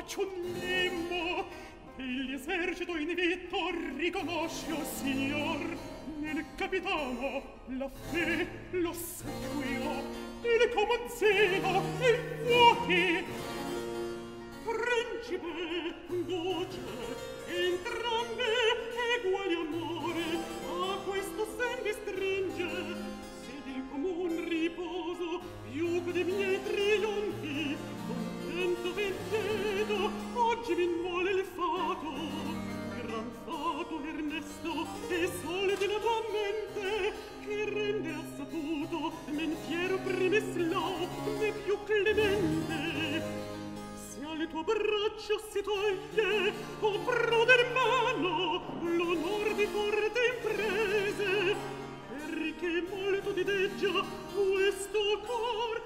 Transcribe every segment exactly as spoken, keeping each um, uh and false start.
faccio un limbo degli esercito in vitto riconosci, o signor, nel capitano la fe, l'ossequio, il comon zelo e i fuochi. Principe, voce, entrambe eguali amore, a questo sen vi stringe, sed il comun riposo più che de miei trionfi, contento vi vedo, oggi mi vuole il fato, gran fato Ernesto, e sole della tua mente, che rende assaputo, men fiero Primislau, né più clemente. Se al tuo braccio si toglie, o pruder mano, l'onor di forte imprese, perché molto ti deggia questo cor,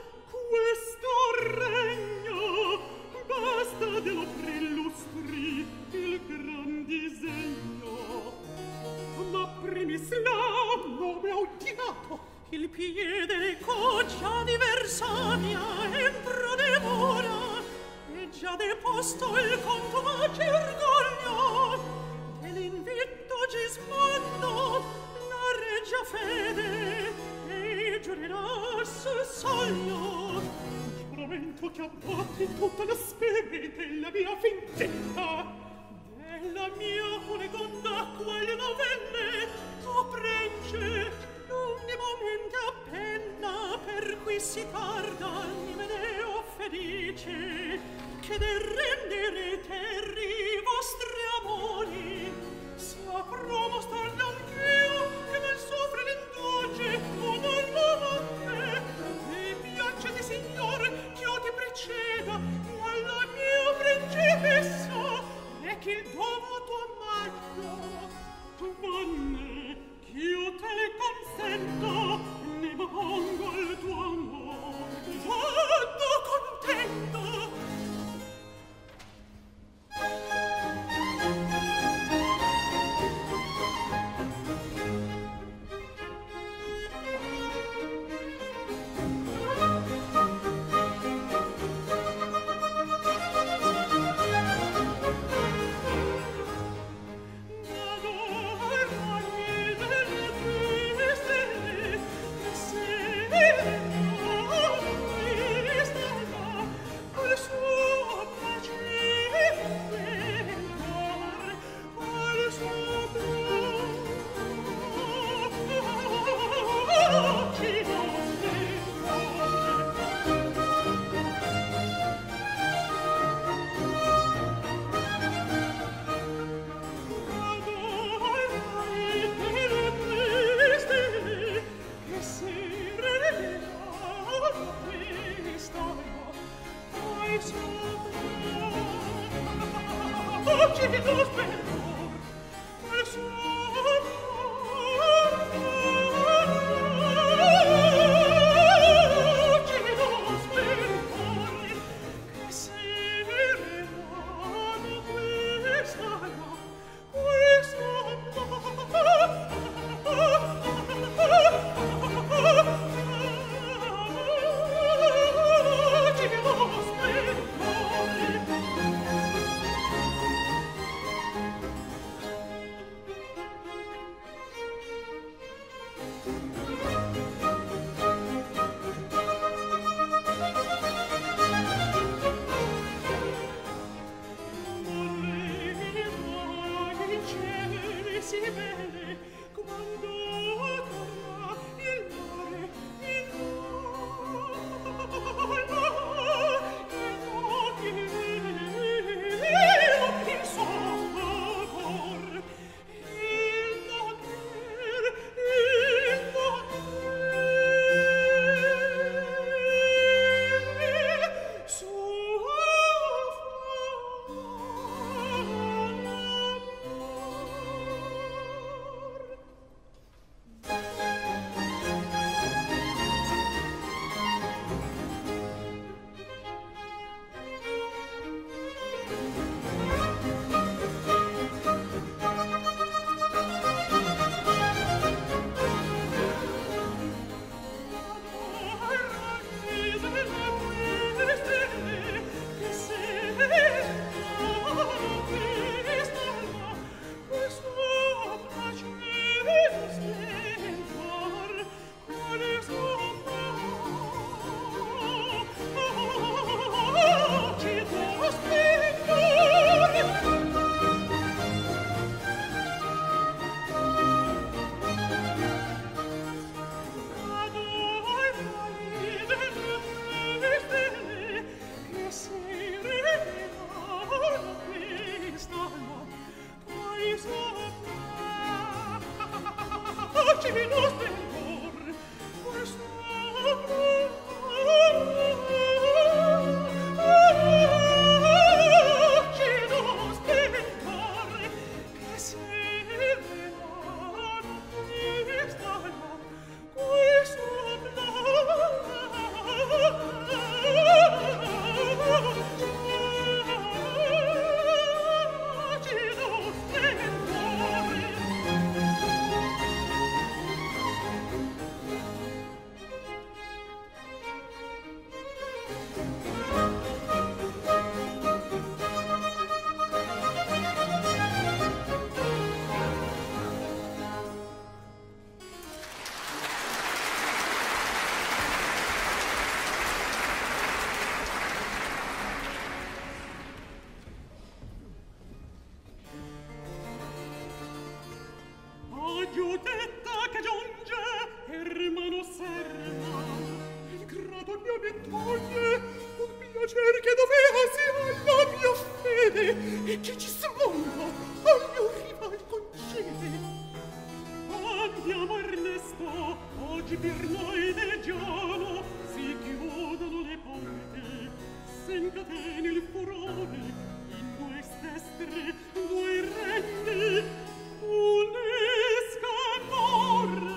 questo regno, basta dello prillustri il gran disegno. Ma Primislau, nome audinato, il piede coccia di Versania entro devora, e già deposto il contumace orgoglio dell'invitto Gismondo la reggia fede, e giurerà sul soglio giuramento che abbatti tutta la speme della mia vendetta, della mia funegonda qual novelle tu prenge lunghi momenti appenna, per cui si tarda nimedeo felice, che del rendere terri vostri amori saprò mostrargli anch'io che nel soffre l'indulge o non lo volte. Mi piace di signore che io ti preceda e alla mia principessa e che il tuo voto ammaggio tu vanne ch'io te le consento, ne pongo il tuo amore tanto contento. mi toglie un piacer che dovevasi alla mia fede e che ci smonta al mio rival concede. Andiamo Ernesto, oggi per noi leggiamo, si chiudono le porte, s'incateni il furore, in due stestre, due regni, unisca amore.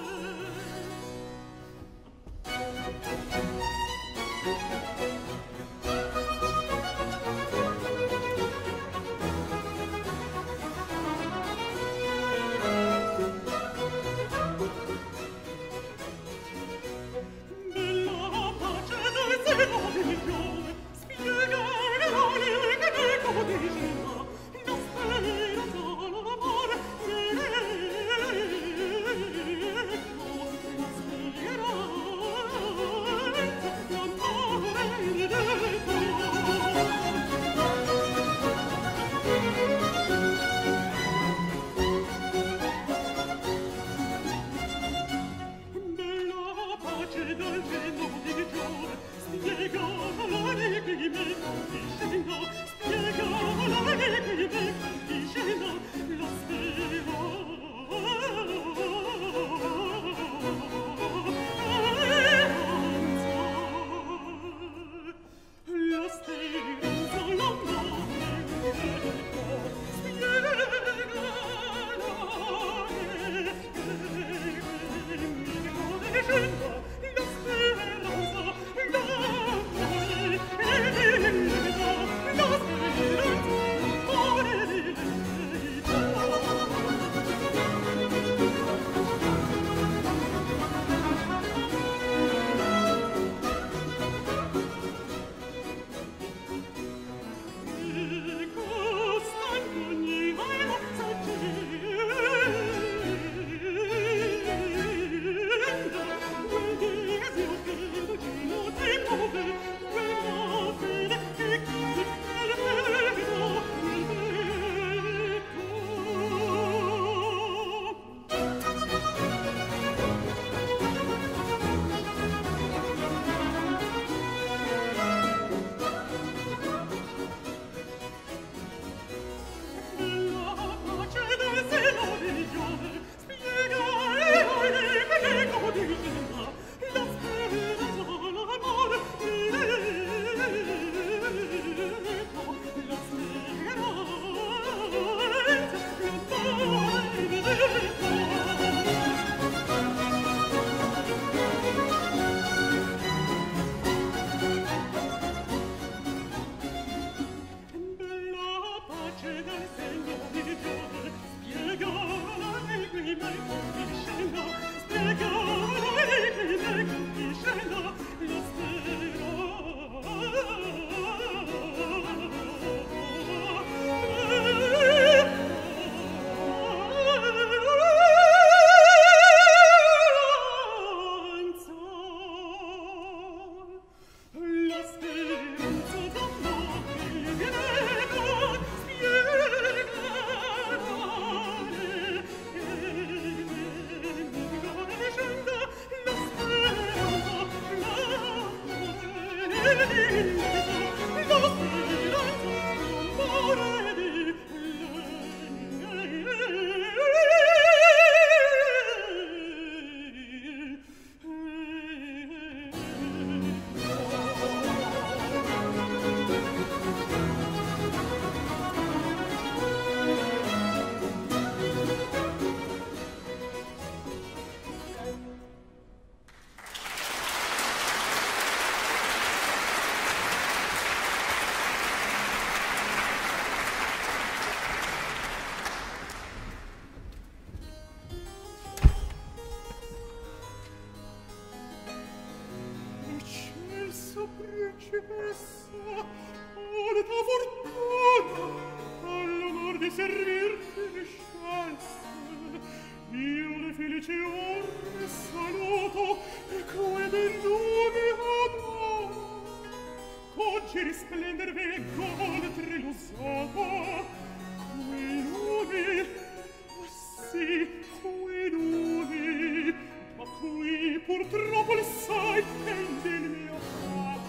Purtroppo il sai che del mio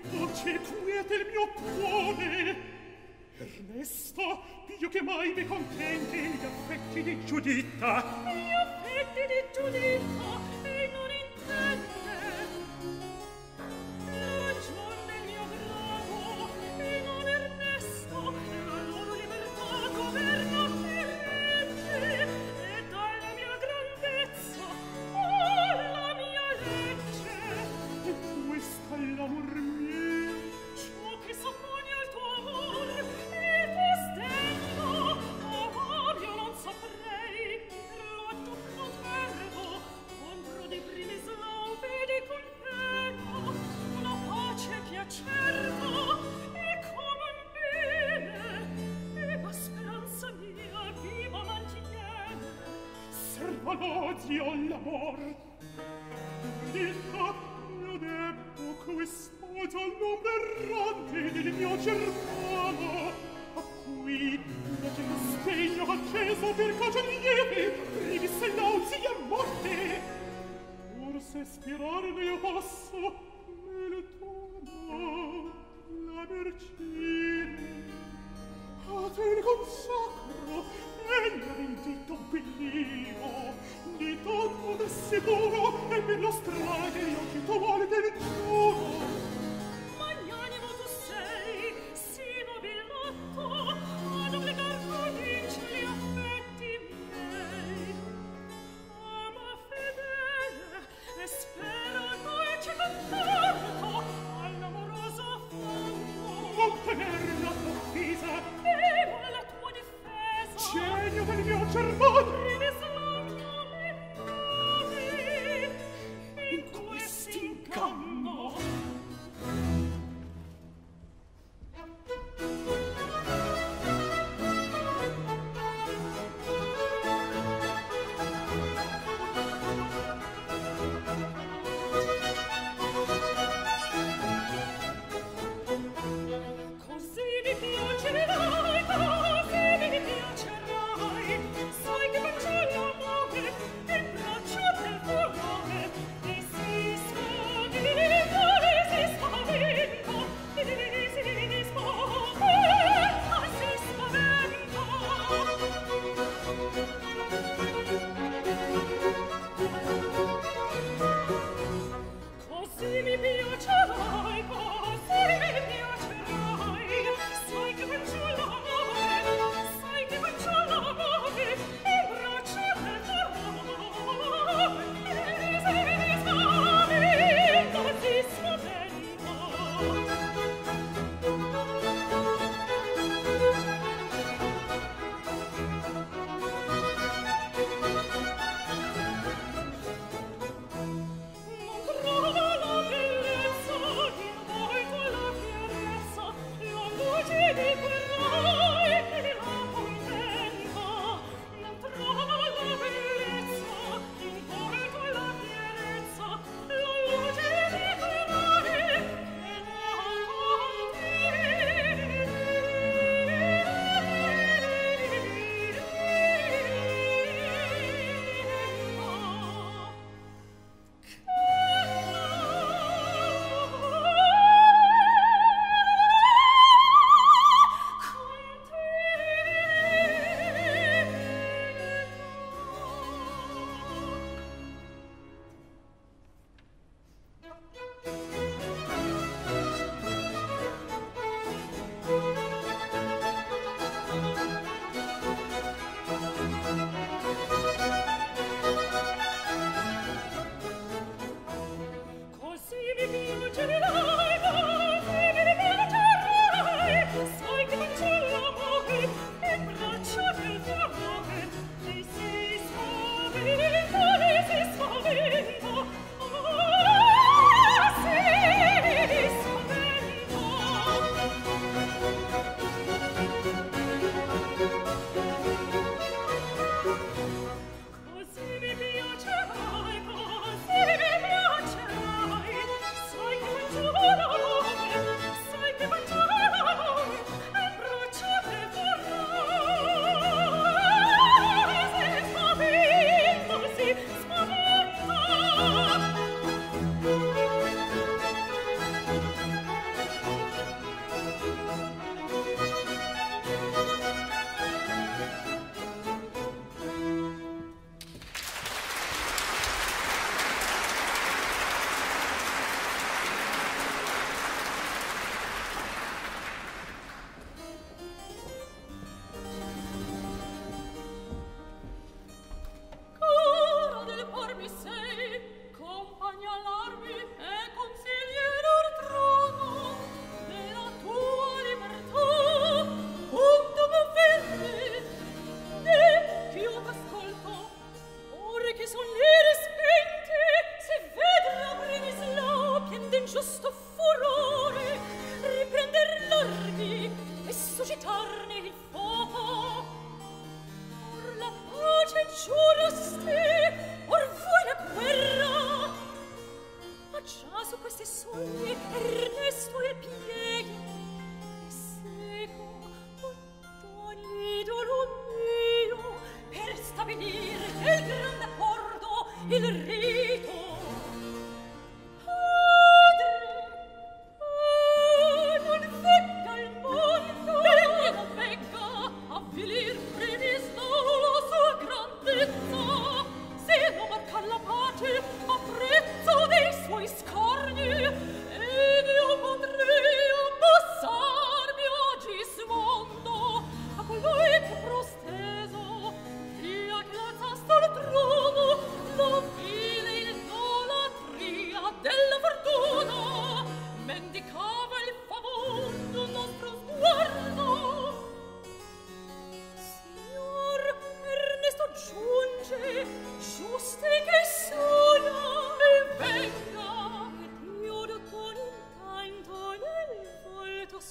dolce quiete il mio cuore. Ernesto, più che mai mi contenti gli affetti di Giuditta. Gli affetti di Giuditta e non intende. La ragion del mio grado e non Ernesto, la loro libertà governa e regge, e dalla mia grandezza alla mia legge. E questa è l'amor mio. Ciò che s'oppone al tuo amor e tuo sdegno, amor io non saprei, lo tocco fermo, contro di primi slaupi di convegno, una pace che acerba e come un bene, e la speranza mia viva mantiene. Serva l'odio all'amor. Giuditta, io debbo quest'odio all'ombra errante del mio germano, a cui da che lo sdegno acceso per cagionieri rivisse l'auzi e morte. Forse spirarne io posso nel tuo la mercine. A te il consacro e il dito bellino, di tutto da sicuro e per lo strade io che tu vuole del giuro. Magnanimo tu sei, sì nobilotto, ad obbligar convince gli affetti miei. Ama fedele e spera dolce conforto all'amoroso affanno. Non tener la tua offesa, Vivo alla tua difesa, genio del mio germano. rivislocchio le navi, in questi inganni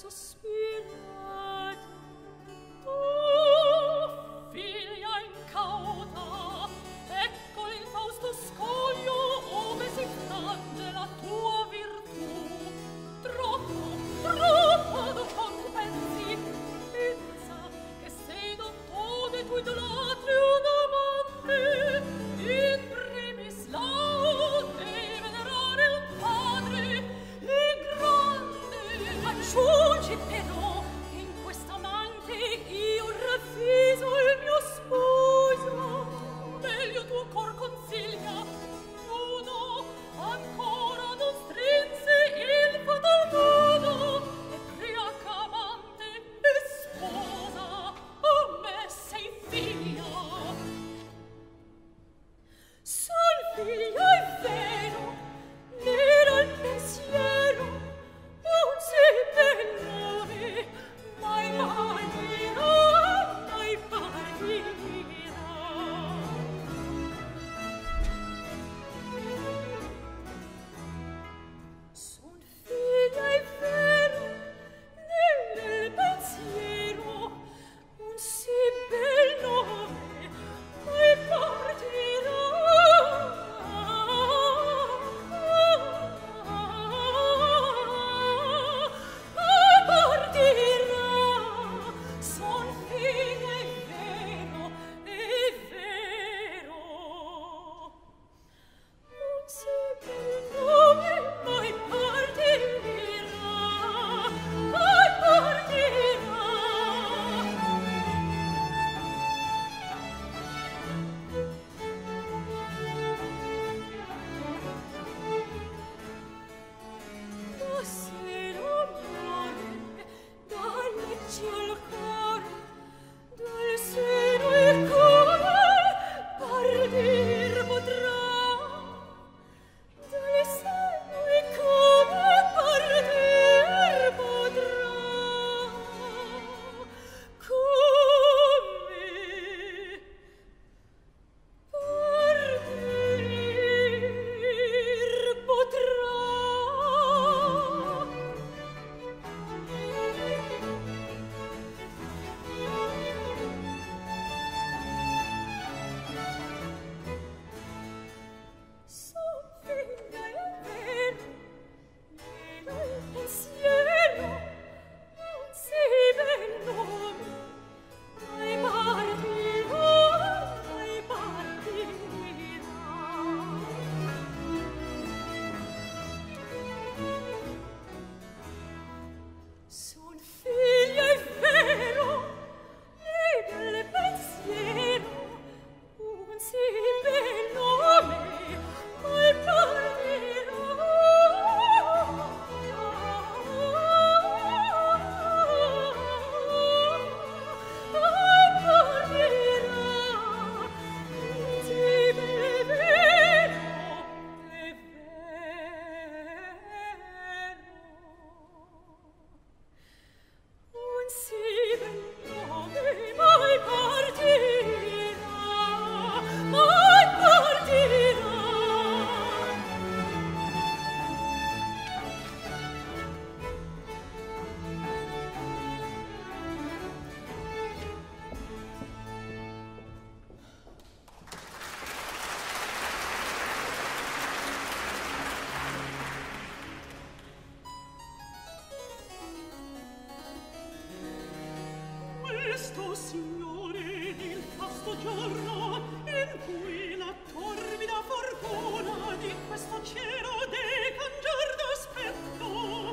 Questo, signore, il fasto giorno in cui la torbida fortuna di questo cielo de cangiar d'aspetto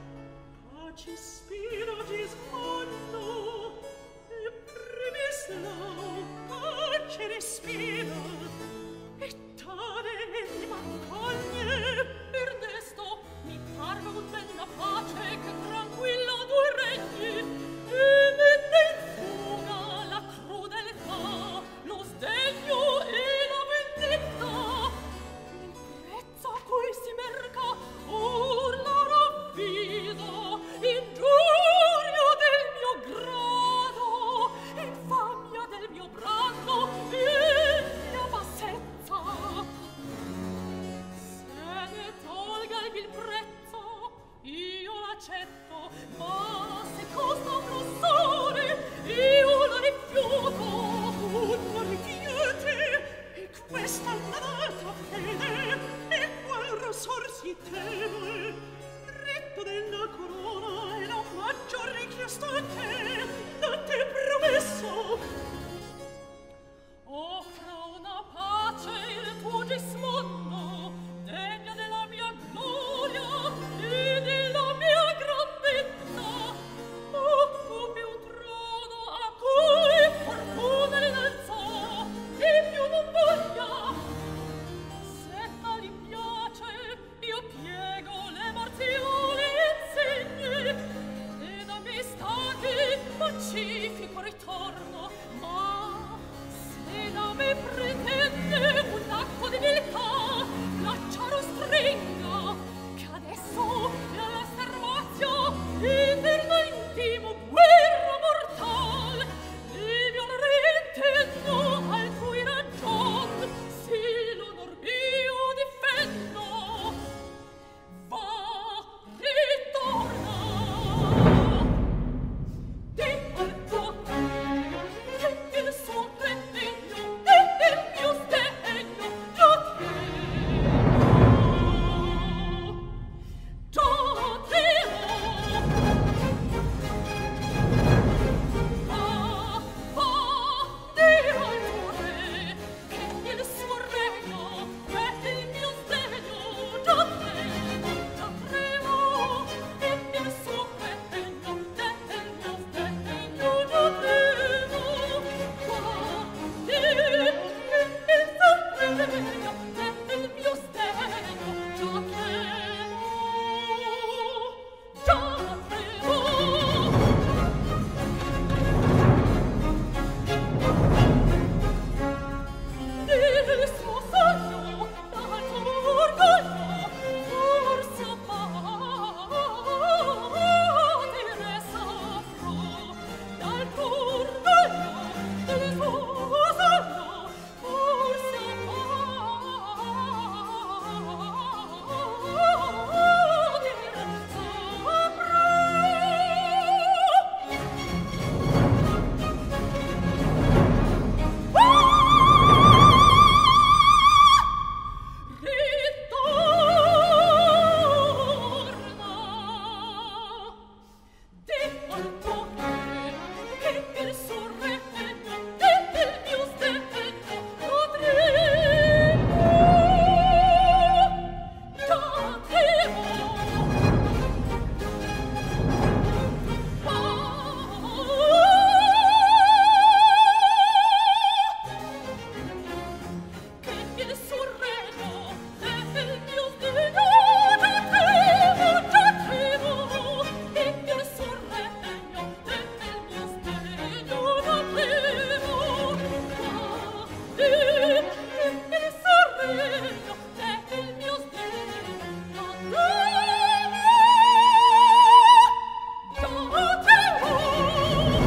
a ci spira ci sfanno e premislau a ci respira e tale egli m'accoglie per desto mi parva un bella pace che tranquilla due regni e mette in fuga la crudeltà, lo sdegno e la vendetta. L'imprezza a cui si merca or la ravvido, ingiuria del questo che da te promesso offra una pace il tuo gismondo degna della mia gloria e della mia grandezza occupi un trono a cui fortuna l'inalzò e più non voglia se a li piace io piego le marziali insegne ed a me stati pacifico ritorno ma se da me pretende un atto di viltà l'acciaro stringa che adesso nella servazio e nella intimo guerra mortal e violerei intendo al cui ragion si l'onor mio difendo va ritorna di alto che il suo credegno e il mio sdegno lo temo già temo va va di alto re che il suo regno e il mio sdegno già temo già tremo e il suo credegno e il mio sdegno già tremo va di il suo credegno e il mio sdegno già tremo già tremo il suo sogno d'alto orgoglio forse patire saprò d'alto orgoglio del suo sogno forse patire ritorna di alto che il suo regno e il mio sdegno lo tremo già temo che il suo regno e il mio sdegno già tremo già tremo e il suo regno e il mio sdegno già tremo e il suo regno e il mio sdegno già tremo già tremo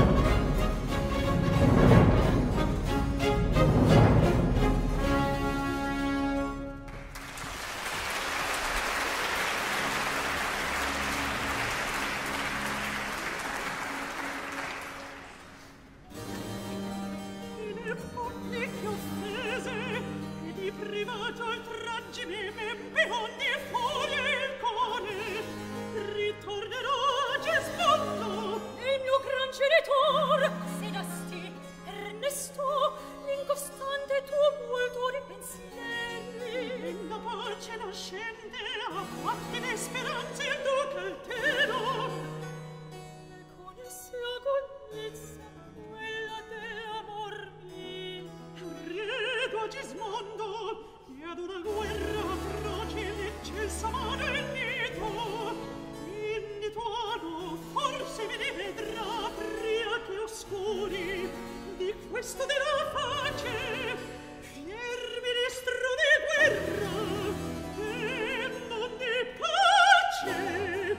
e che offese e di privato oltraggi mi membri ogni folia il core ritornerò a Gismondo il mio gran genitor se dasti Ernesto l'incostante tuo volto di pensieri la pace nascente a fatti le speranze il duca altero e con esse agonizza quella dell'amor mio riego a Gismondo che ad una guerra atroce l'eccelsa mano il nito il nituano forse mi rivedrà pria che oscuri di questo della pace fier ministro di guerra e non di pace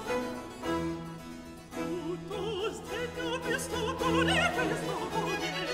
tutto sdegno questo cone questo cone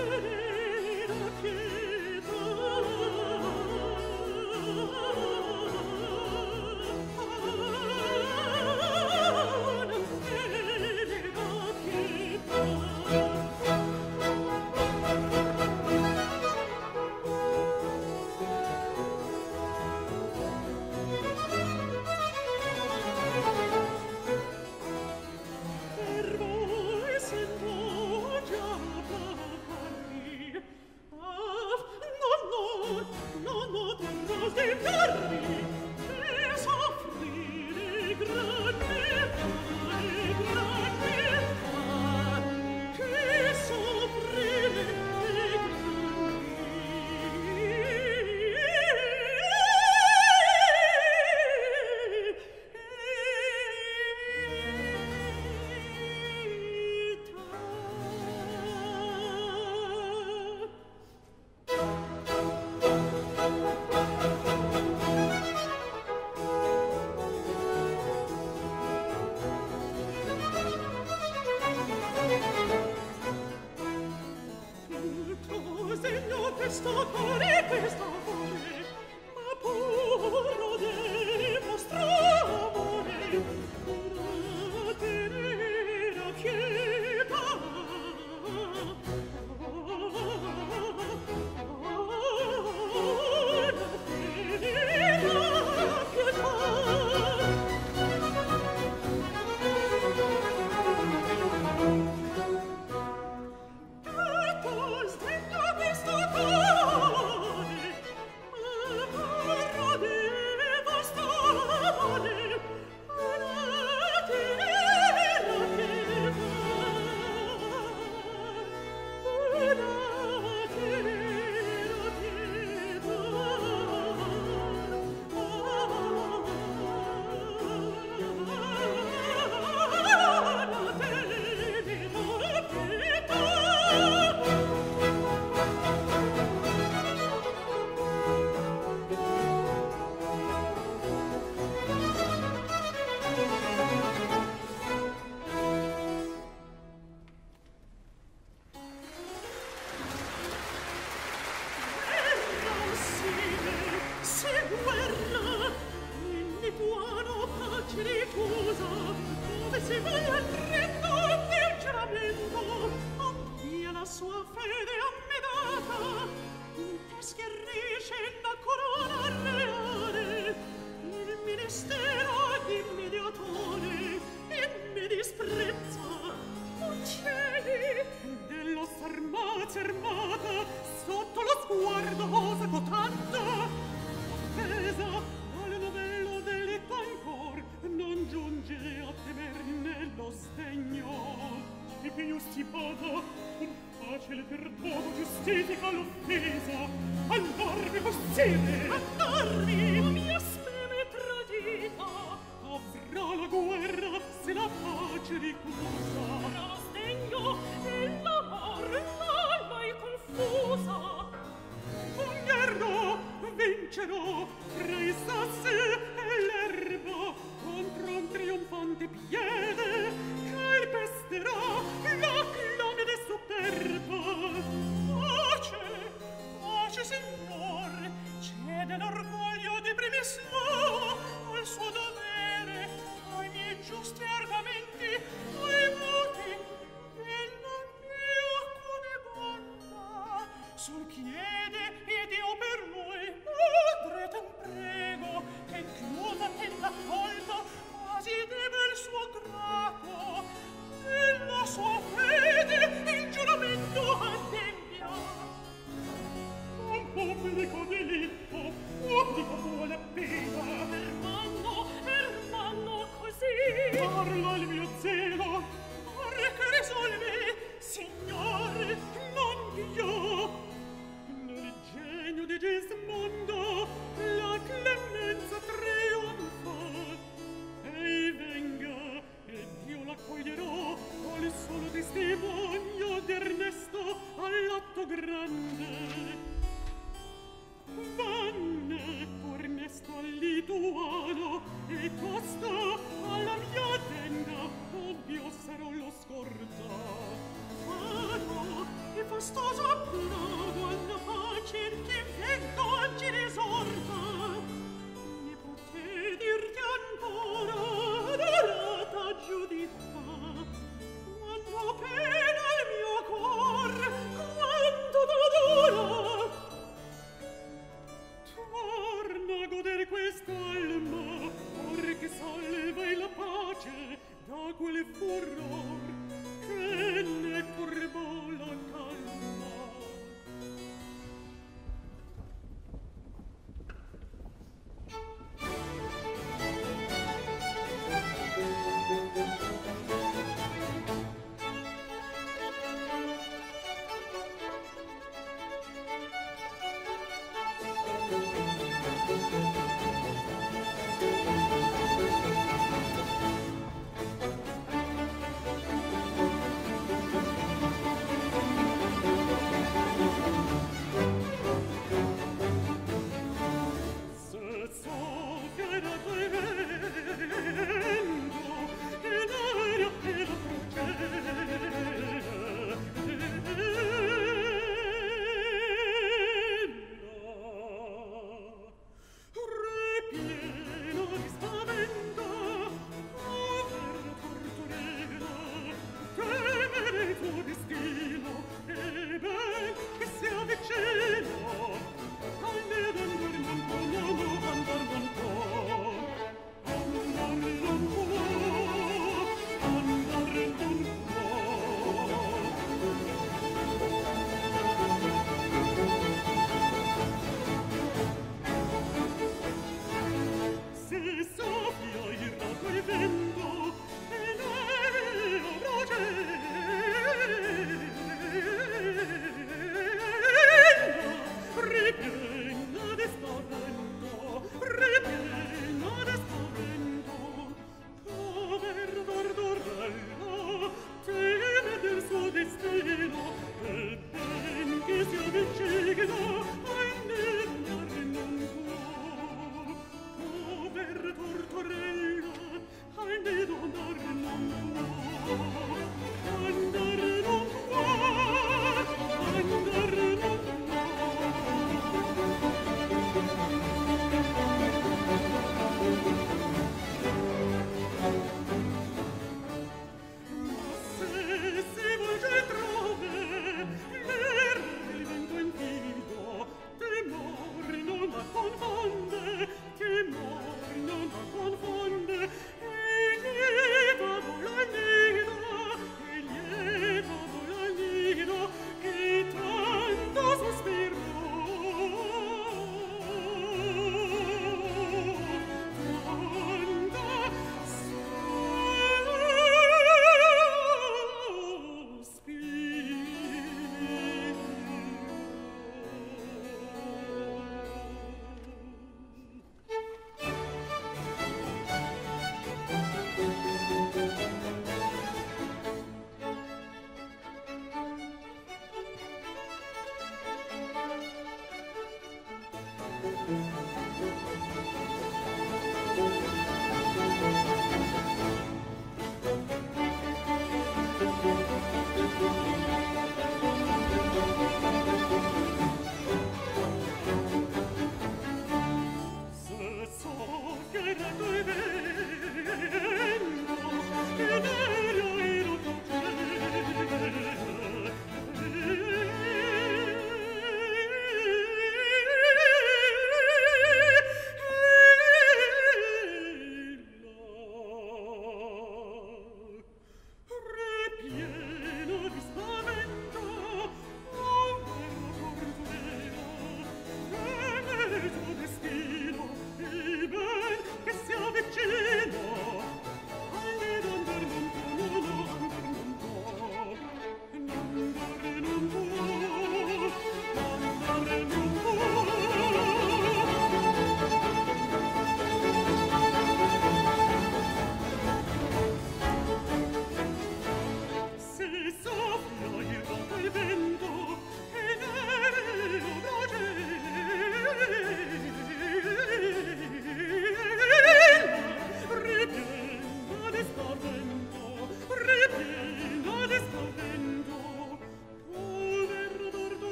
Costoso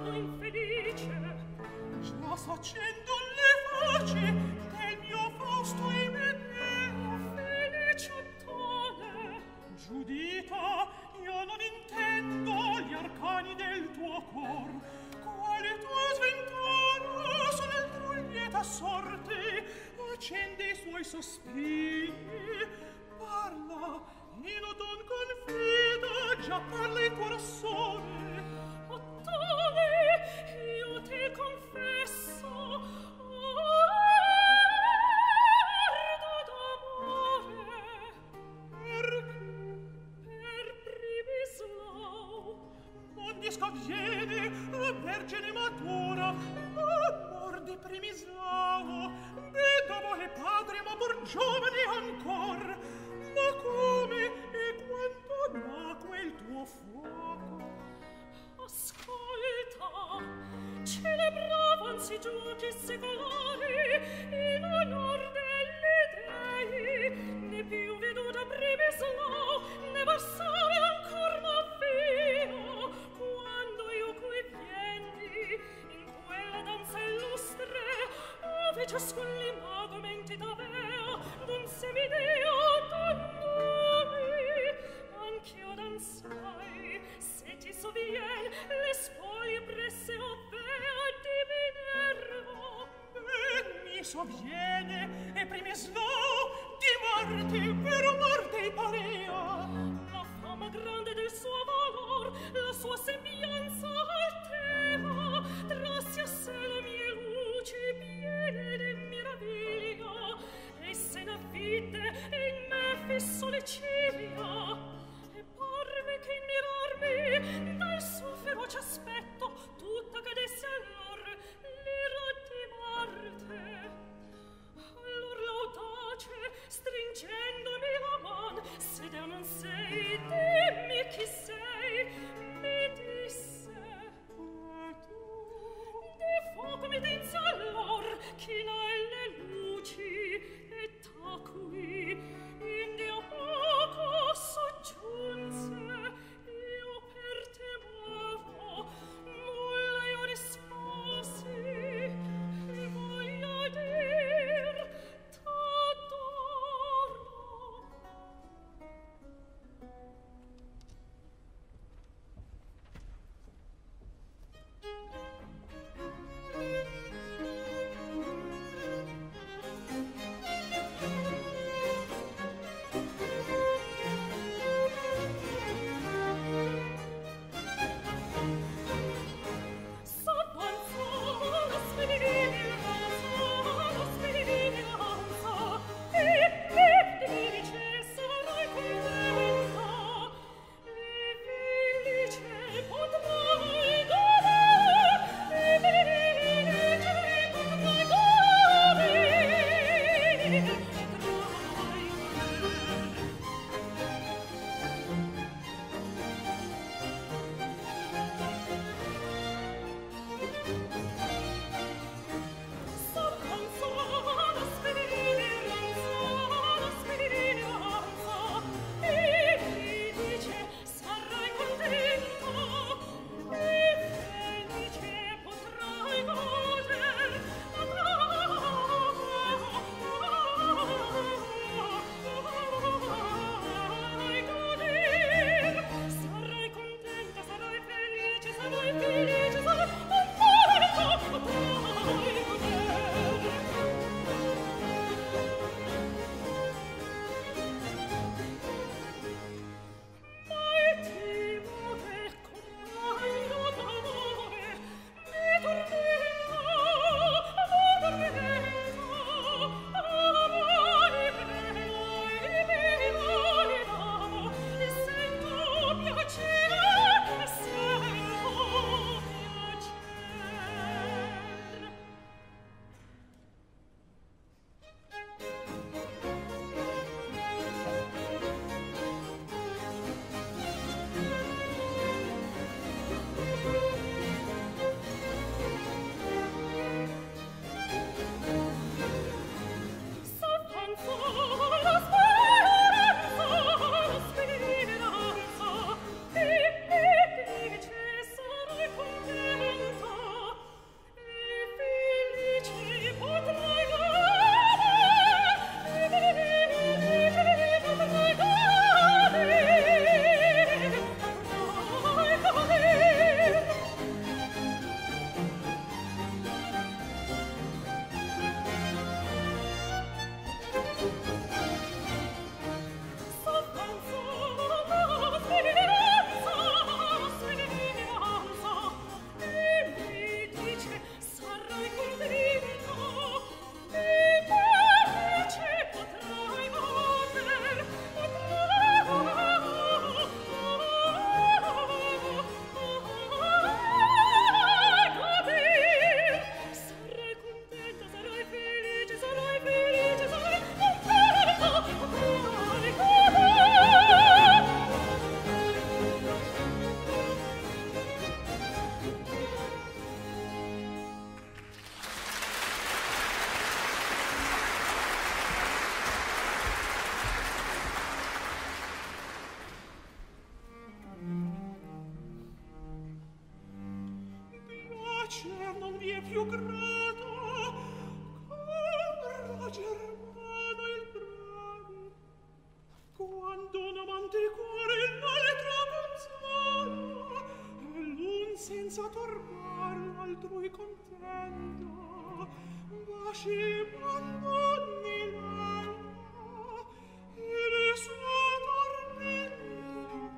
stato infelice. Già s'accendo le voci del mio Fausto e Medea. Felice tale. Giudita, io non intendo gli arcani del tuo cor. Quale tua sventura su nel lieta sorte accende i suoi sospiri. Parla, io non confida, già parla il corazzone. O tale, io te confesso, ardo d'amore. Perché? Per Pribislao. Non di scavviene, vergine matura, amor di Primislao, vedovo e padre, ma pur giovane ancor. Ma come e quanto nacque il tuo fuoco? Ascolta, celebravansi giochi secolari in onor degli dei, né più veduta Pribislao, né versare ancor m'avvio, quando io qui vienni in quella danza illustre, ove ciascun l'imago mentita avea d'un semideo d'annumi. Anch'io danzai, se ti sovien le spoglie presse ovvea di Minerva. E mi sovviene, e Primislao di Marte, per morte parea. La fama grande del suo valor, la sua sembianza altera, trassi a sé le mie luci piene di meraviglia, e se ne avvide e in me fisso le ciglia. E parve che in mirarmi dal suo feroce aspetto tutta cadesse allor l'ira di Marte. Allor l'audace, stringendomi la man, se deo non sei, dimmi chi sei, mi disse. E tu? Di fuoco mi dinse allor, chinai le luci, e tacui, indi a poco soggiunse. Io per temoro, nulla io risposi, e voglio dir, t'adoro. piacer non vi è più grato, con Germano il bravo, quando un amante cuore l'altro consola, e l'un senza turbar l'altrui contento, baci abbandoni l'alma e le sue tormento.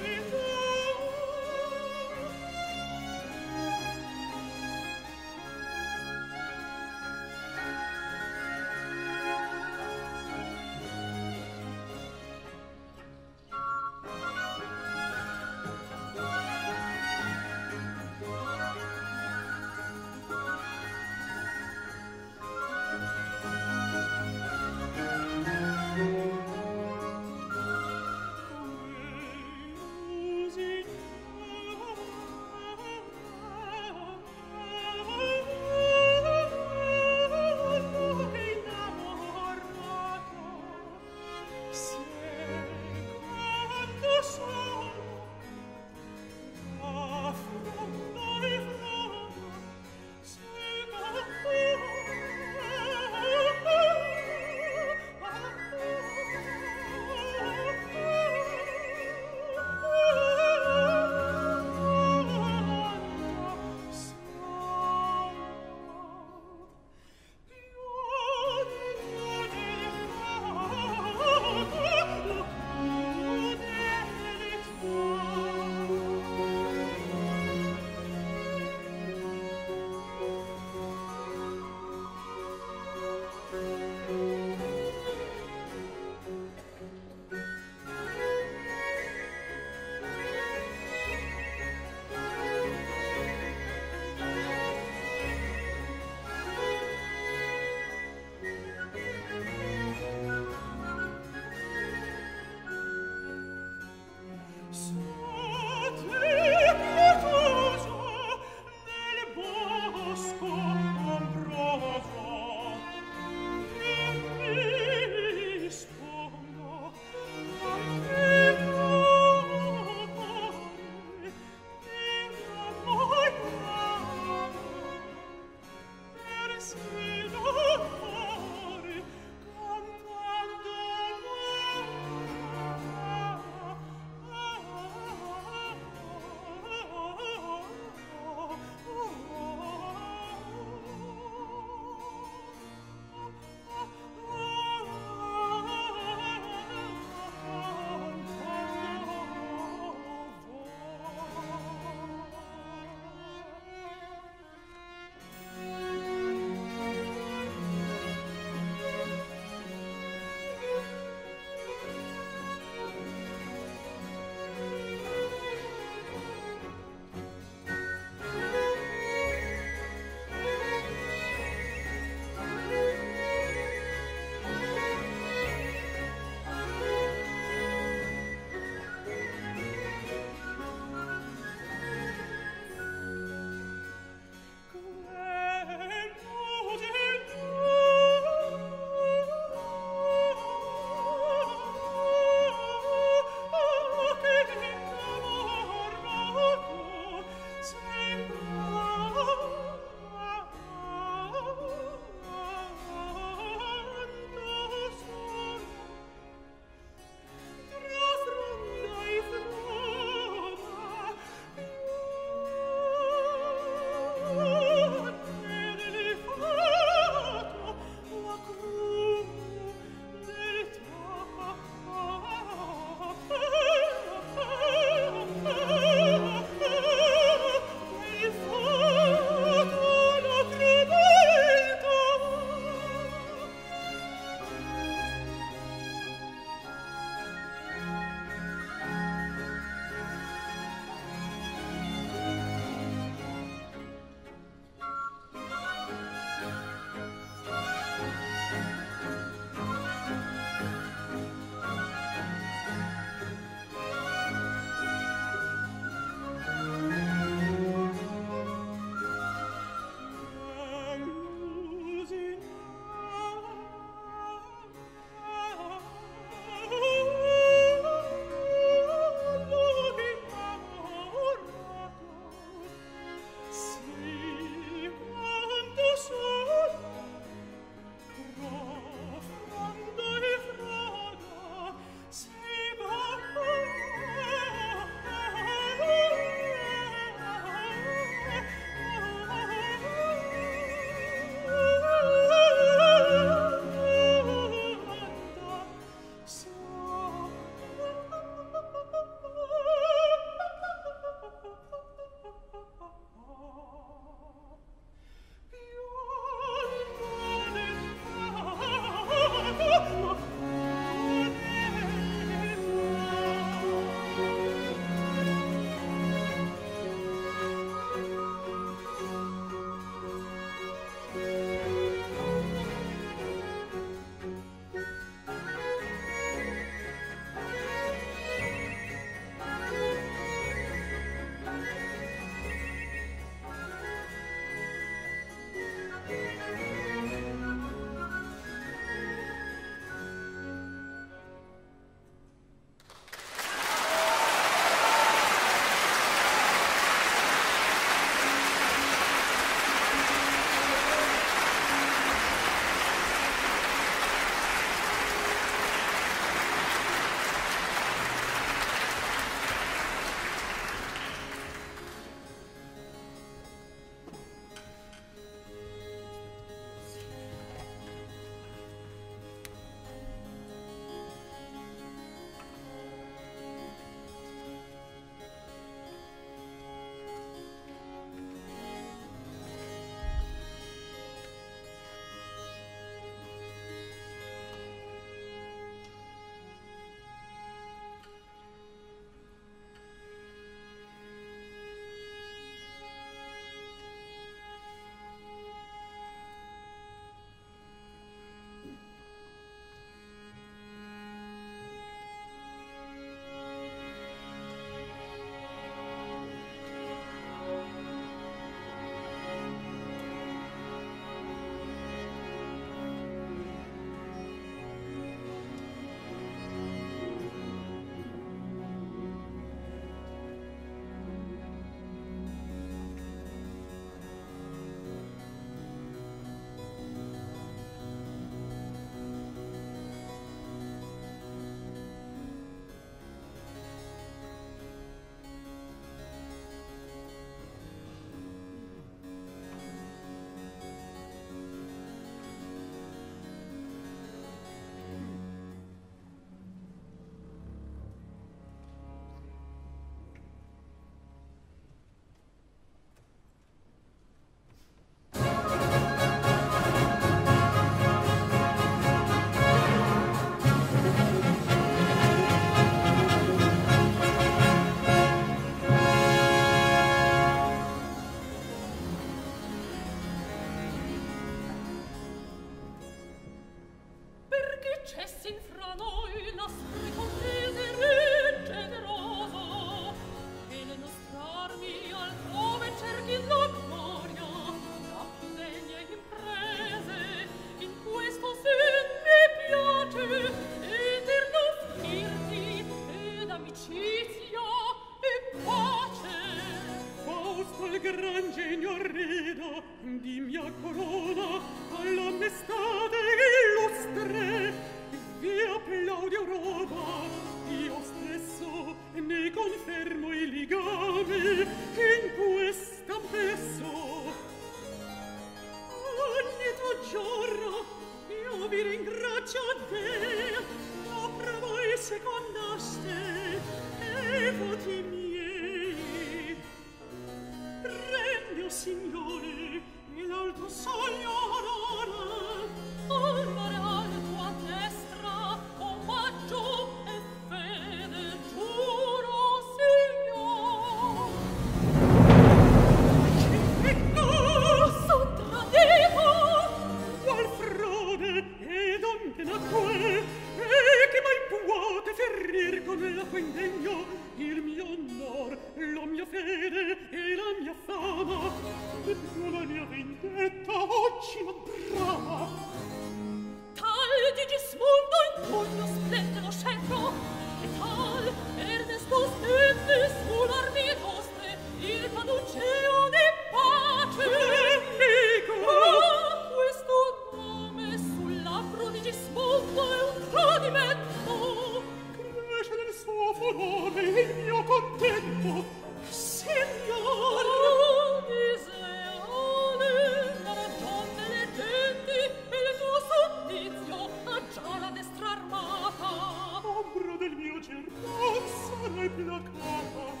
con la tua indegno il mio onor, la mia fede e la mia fama, e più la mia vendetta oggi non brama. Tal Digismundo in pugno splende lo scettro, e tal Ernesto stende sull'armi nostre il paduceo di pace. Nemico! Ah, questo nome sul labbro di Gismondo è un tradimento. Cresce nel suo furore il mio contento. Signor! Oh, disleale, la ragion delle genti e il tuo suddizio ha già la destra armata. Ombra del mio certo sarai placata.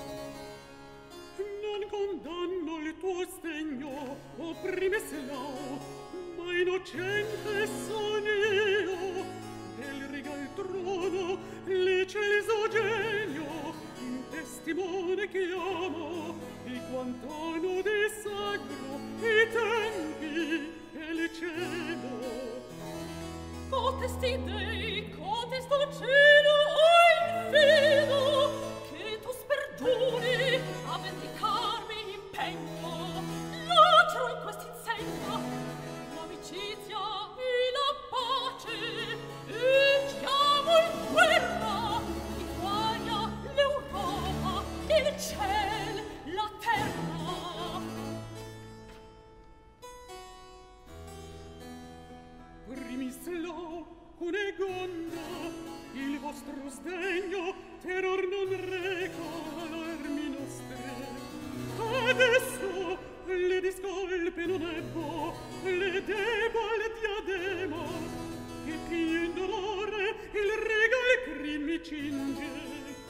Non condanno il tuo sdegno, opprime Slao, ma innocente son io. Del regal trono l'eccelso genio, in testimone che amo, di quant'hanno di sacro i tempi e il cielo. Cotesti dei, cotesto cielo, o infido, che tu spergiuri a vendicarmi impegno. Lacero in quest'insegno l'amicizia e la pace, e chiamo in guerra l'Italia, l'Europa, il ciel, la terra. Primislo, Cunegonda, il vostro sdegno terror non reca all'armi nostre. Adesso le discolpe non ebbo, le debo al diadema, che più in dolore il regal crin mi cinge.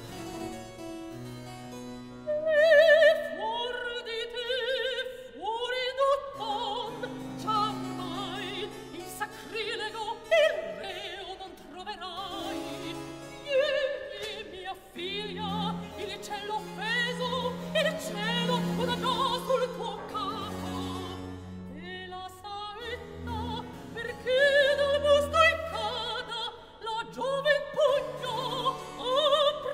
E fuor di te, fuori d'Otton, giammai il sacrilego, il reo non troverai. Vieni, mia figlia, il cielo offeso, il cielo coronò sul tuo capo. E la saetta, perché dal busto incada la giovin pugno, oh,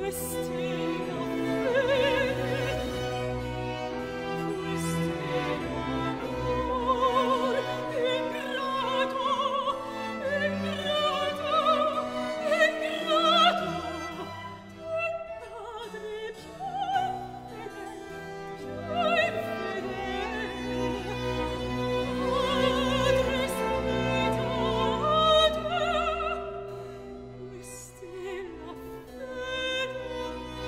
Stella fede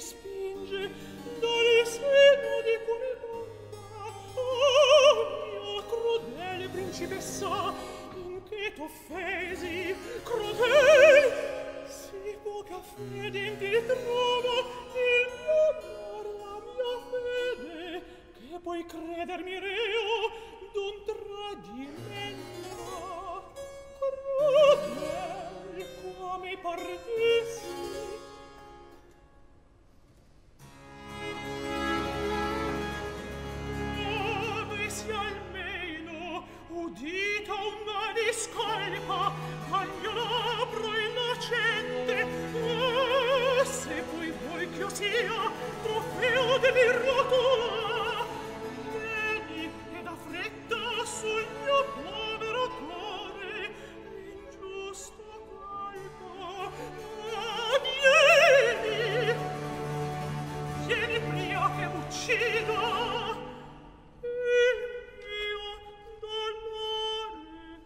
spinge dal seno di quel mondo. Oh, mia crudele principessa, in che t'offesi, crudele, si poca fede in ti trovo, il mio amor, la mia fede, che puoi credermi reo d'un tradimento. Crudele, come partissi, avessi almeno udito una discolpa al mio labbro innocente, e se poi vuoi ch'io sia trofeo de virtù, vieni e da fretta sul mio povero cuore l'ingiusto colpo. Ah, vieni, vieni pria che uccida il mio dolore.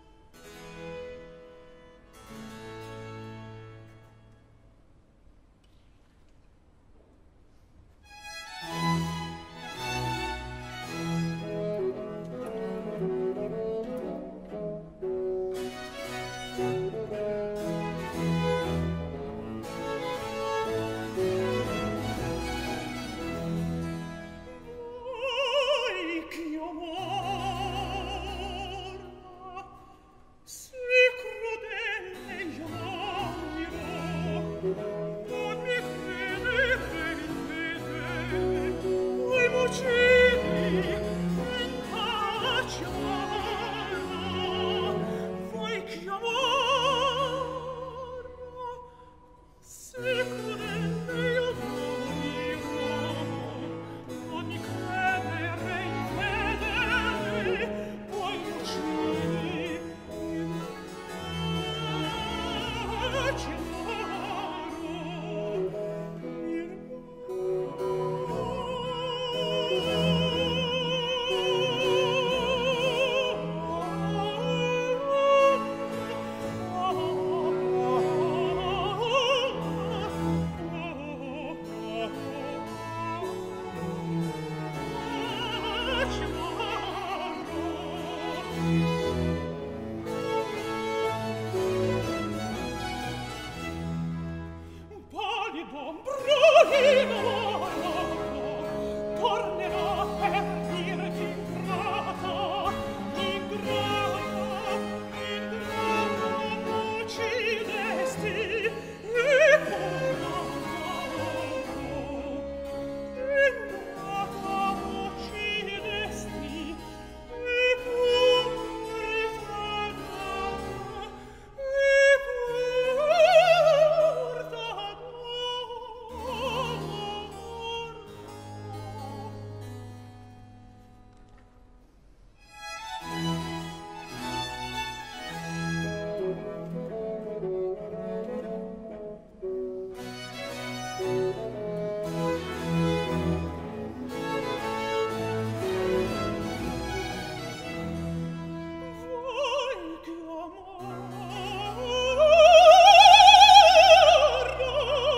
Vuoi ch'io morra? Si crudele io morirò. Non mi crede, crede, vuoi m'uccidi in pace amara. Vuoi ch'io morra? Si crudele io morirò. Non mi credere infedele, puoi uccidi in pace amaro. Palido, brulino, tornerò per dirti ingrata, ingrata, ingrata m'uccidesti, e ingrata m'uccidesti, e vuoi che amore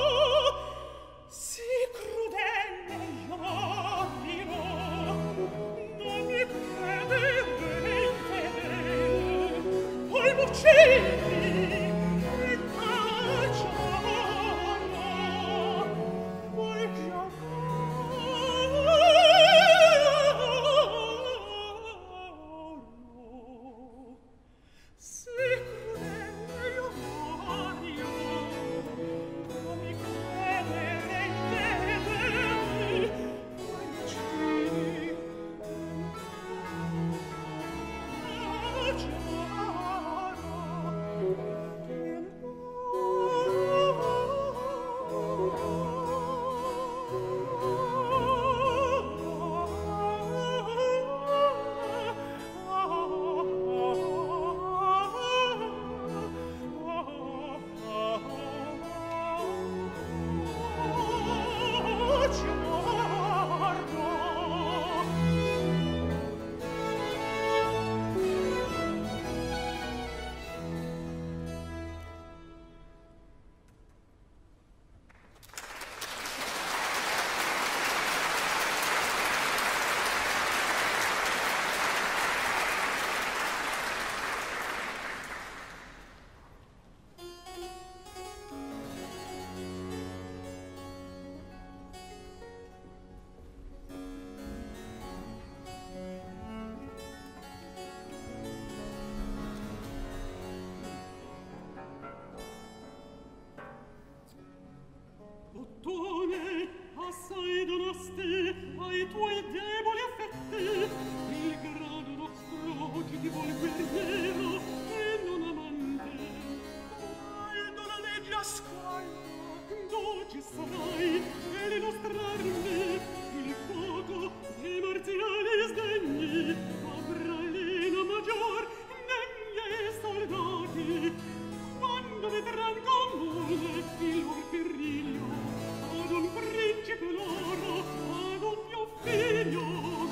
si crudele io morirò. Non mi credere infedele, poi m'uccidi in pace amara. assai donosti ai tuoi deboli affetti, il grado d'ostro ti vuol guerriero e non amante. Aldo la legge ascolta, dolce sarai, e le nostre armi, il fuoco dei marziali sdegni, avrà Elena maggior negli soldati, quando vedran comune il lor periglio, ad un principe loro, ad un mio figlio.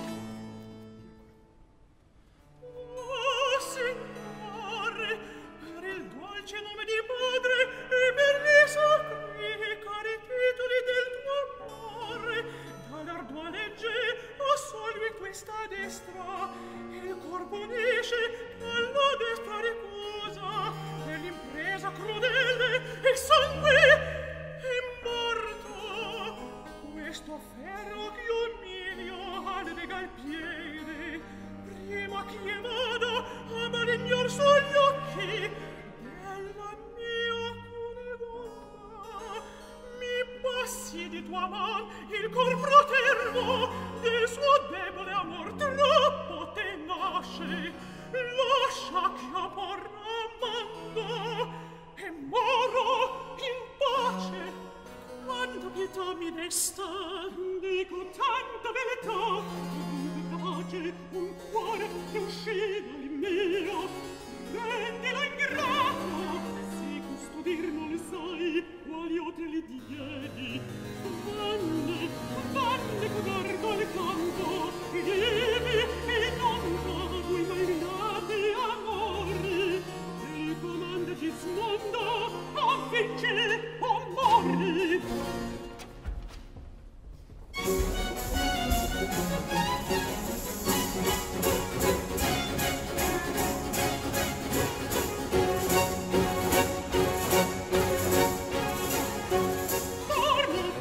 Oh, Signore, per il dolce nome di padre e per gli sacri cari titoli del tuo amore, dall'ardua legge assolvi questa destra, il corpo unisce alla destra riposa, nell'impresa crudele il sangue è morto. Questo ferro ch'io umilio al legal piede, prima che vada a malignor sugli occhi della mia cunegonda, mi passi di tua man il cor fraterno, del suo debole amor troppo tenace, lascia che a porra mando e moro in pace. Quando pietà mi desta, dico tanta verità, dunque capace un cuore che uscì dal mio, rendilo ingrato, se custodir non sai quali io te li diedi. Vanne, vanne codardo al canto, vivi e non da due mai rinati amori, e il comando ci smondo a vincere o morri. Torna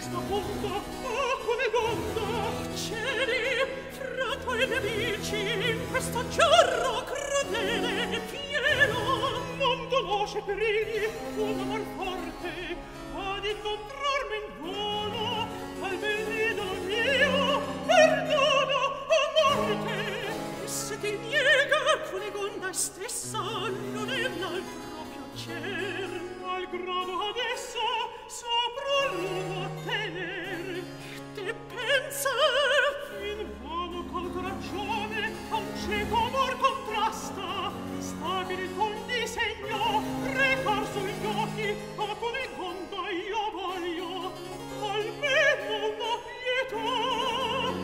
questa punta, ah, Cunegonda! Cieli, fra tuoi nemici, in questo giorno crudele e pieno, non conosce perigli un amor forte, ad incontrarmi in volo, al bell'idolo mio, perdono a morte. e se ti niega Cunegonda stessa, non è l'altro piacer. Malgrado adesso sopra l'uno tener, Te pensa, in vano col ragione, con cieco amor contrasta, stabile col disegno, recar sugli occhi, a Cunegonda io voglio, almeno una pietà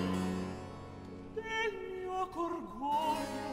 del mio corgoglio.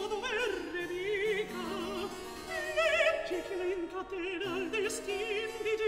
catena al destin di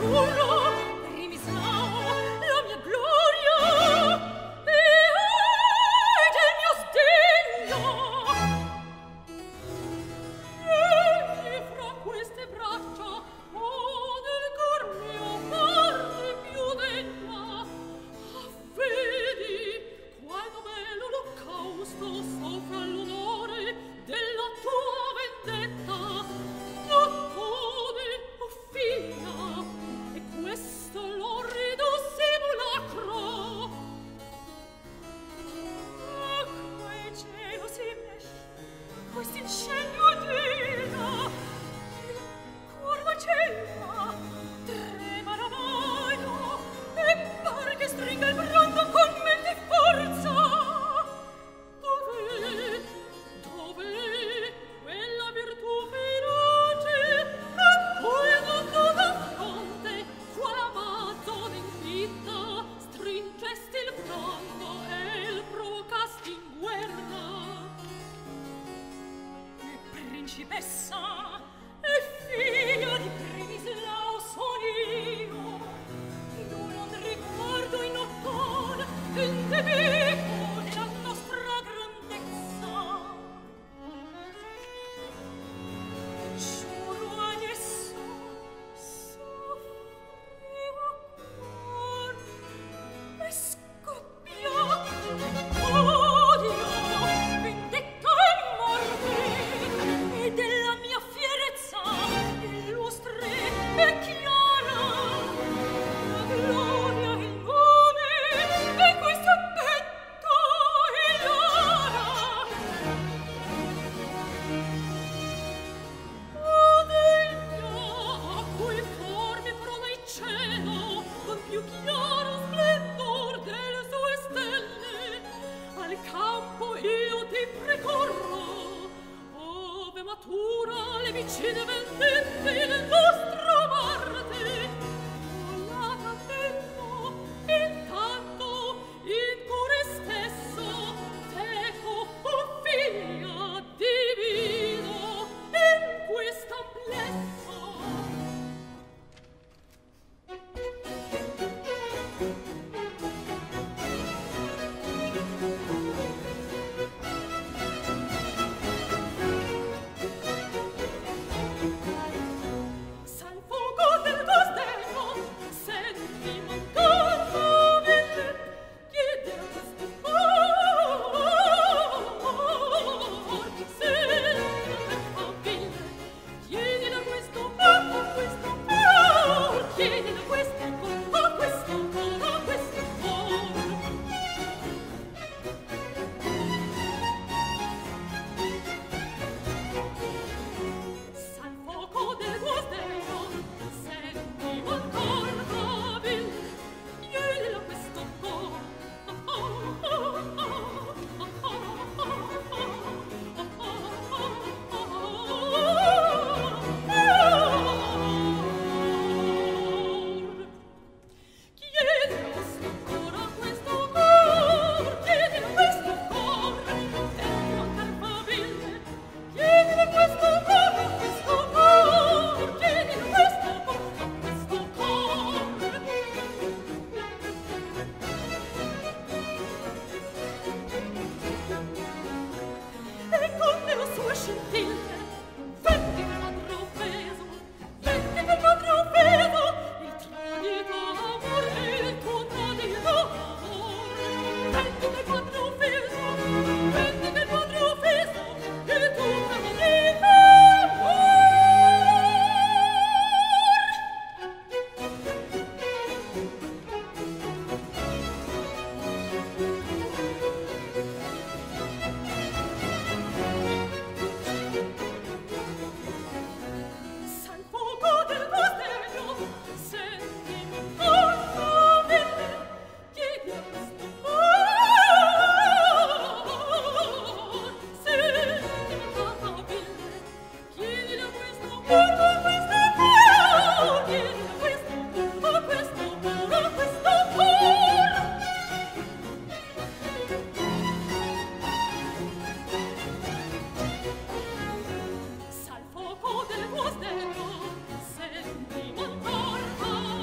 Sal fuoco del tuo sterno, senti ancor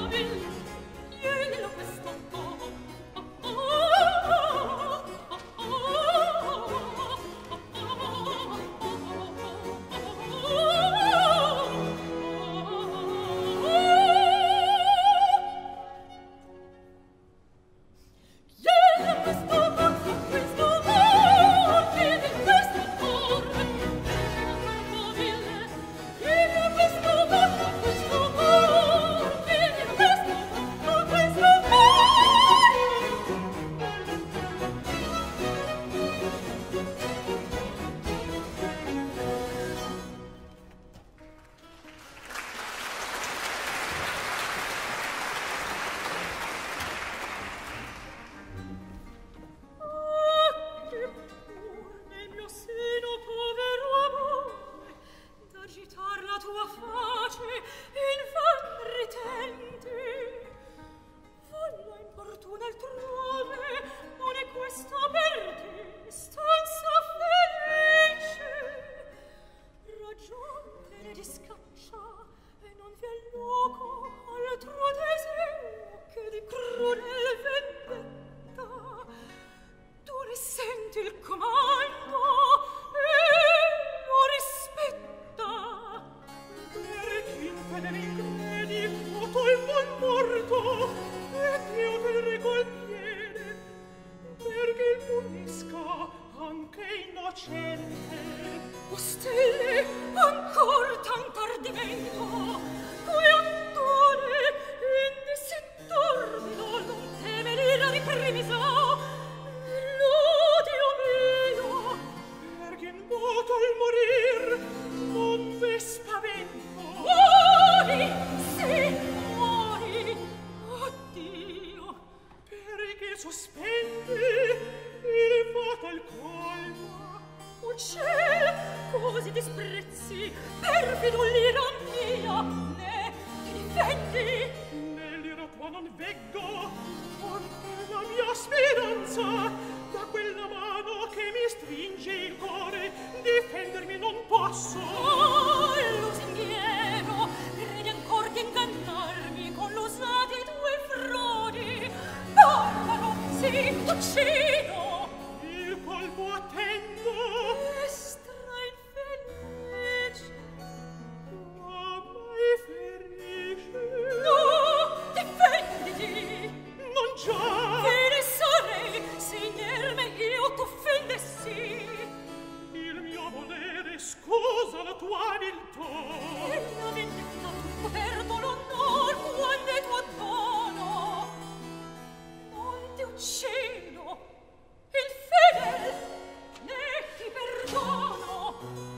per la tua face in van ritenti. Valla importuna altrove, non è questa per te stanza felice. Ragion te ne discaccia e non vi è luogo altro desiderio che di crudel vendetta. Tu ne senti il comando e lo rispetta. Per chi infedele incredi, noto il buon morto, e Dio te reggo il piede, perché il punisca anche innocente. O stelle, ancor tan tardimento, cui attore indi si torbido, non teme l'ira riprimisa, l'odio mio. Perché in moto al morir non ve spavento. Muori, sì, muori, oh Dio. Perché sospendi il fatal colmo. O ciel, così disprezzi, perfido l'ira mia, ne ti difendi. Nell'ira tua non veggo, forte la mia speranza, da quella mano che mi stringe il cuore, difendermi non posso. Oh, lusinghiero, credi ancor di ingannarmi con l'usati tue frodi. Barbaro, sì, t'uccido. Il colpo attendo. Destra infelice. Oh, mai ferisce. No, difenditi. Non già. Che ne sarei se inerme io t'offendessi. Il mio volere scusa la tua viltà. E la vendetta tu perdo l'onor quando è tuo dono. Non ti uccido, il fedel ne ti perdono.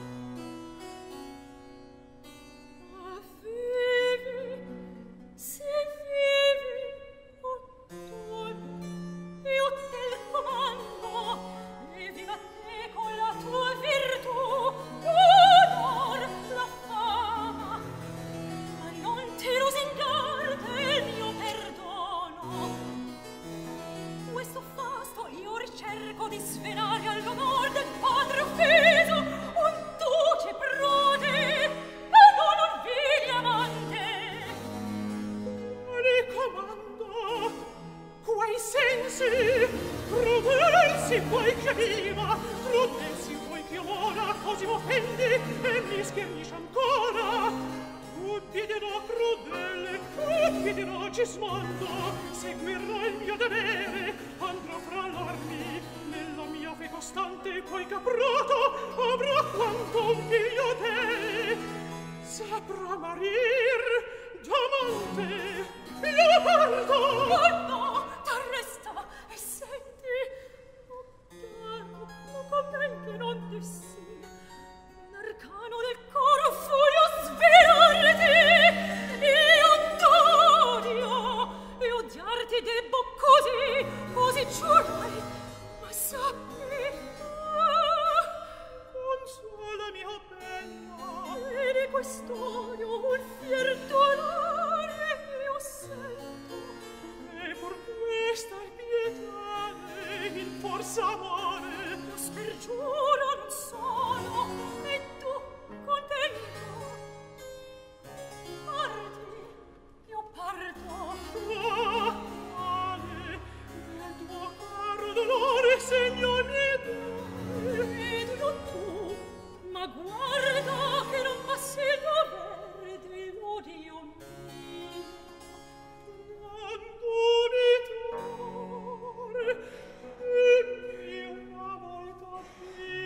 Ma vivi, se vivi, o tu, io te il comando, levi a te con la tua virtù, l'onor, la fama, ma non ti lusingar del mio perdono. Questo fasto io ricerco di svelare all'onor del padre offeso un duce prode e non un vile amante. Quale comando? Quai sensi? Crudel si vuoi che viva, crudel si vuoi che ora, così m'offendi e mi schernisci ancora. Ubbidirò crudele, ubbidirò cismondo, seguirò il mio dovere, andrò fra l'armi, nella mia fe costante poi caproto, avrò quanto un figlio te. Saprà marir d'amante, leopardo. Oh no, t'arresta e senti, lontano, ma conven che non dissi, un arcano del coro furio svelarti. Io t'odio, e odiarti debbo così, così giurai, ma sappi, ah, Consola mia bella, e di quest'odio un fier dolore io sento. e por questa pietà in forza amore, Lo spergiuro non sono, e tu contento. Parti, io parto. ah, quale del tuo caro dolore segno mi dai. Vedilo tu, ma guarda che non passi il dovere dell'odio mio. Quando mi torre, il mio una volta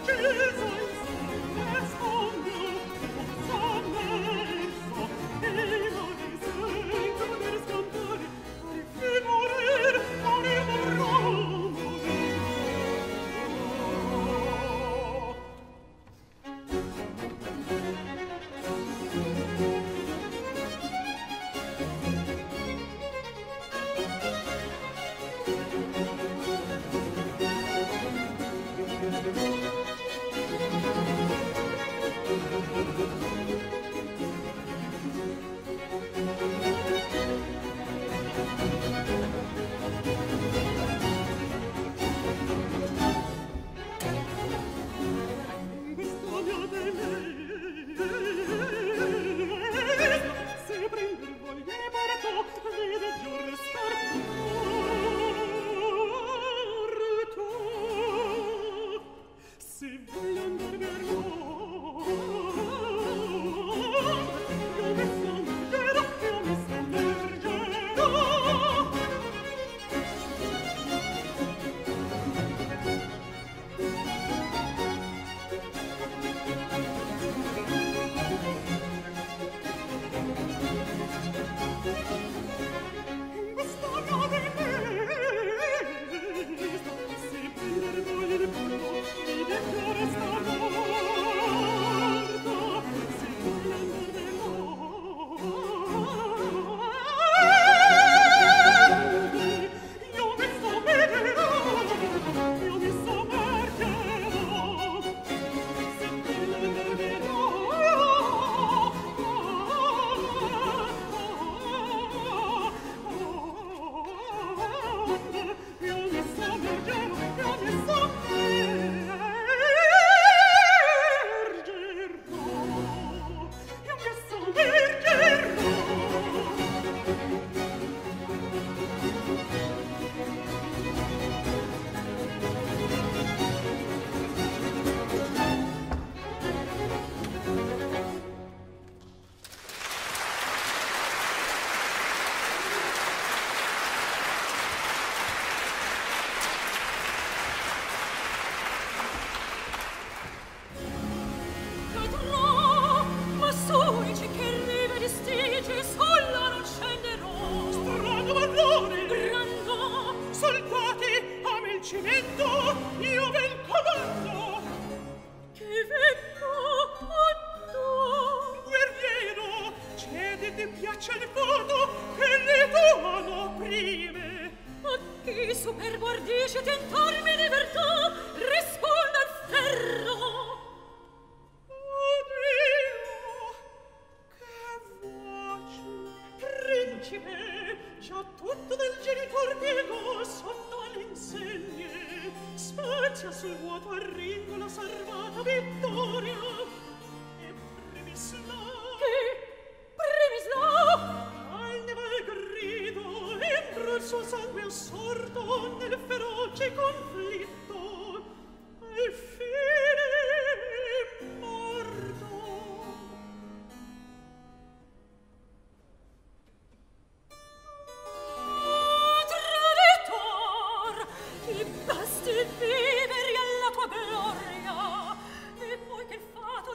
Basti vivere alla tua gloria, e poi che il fato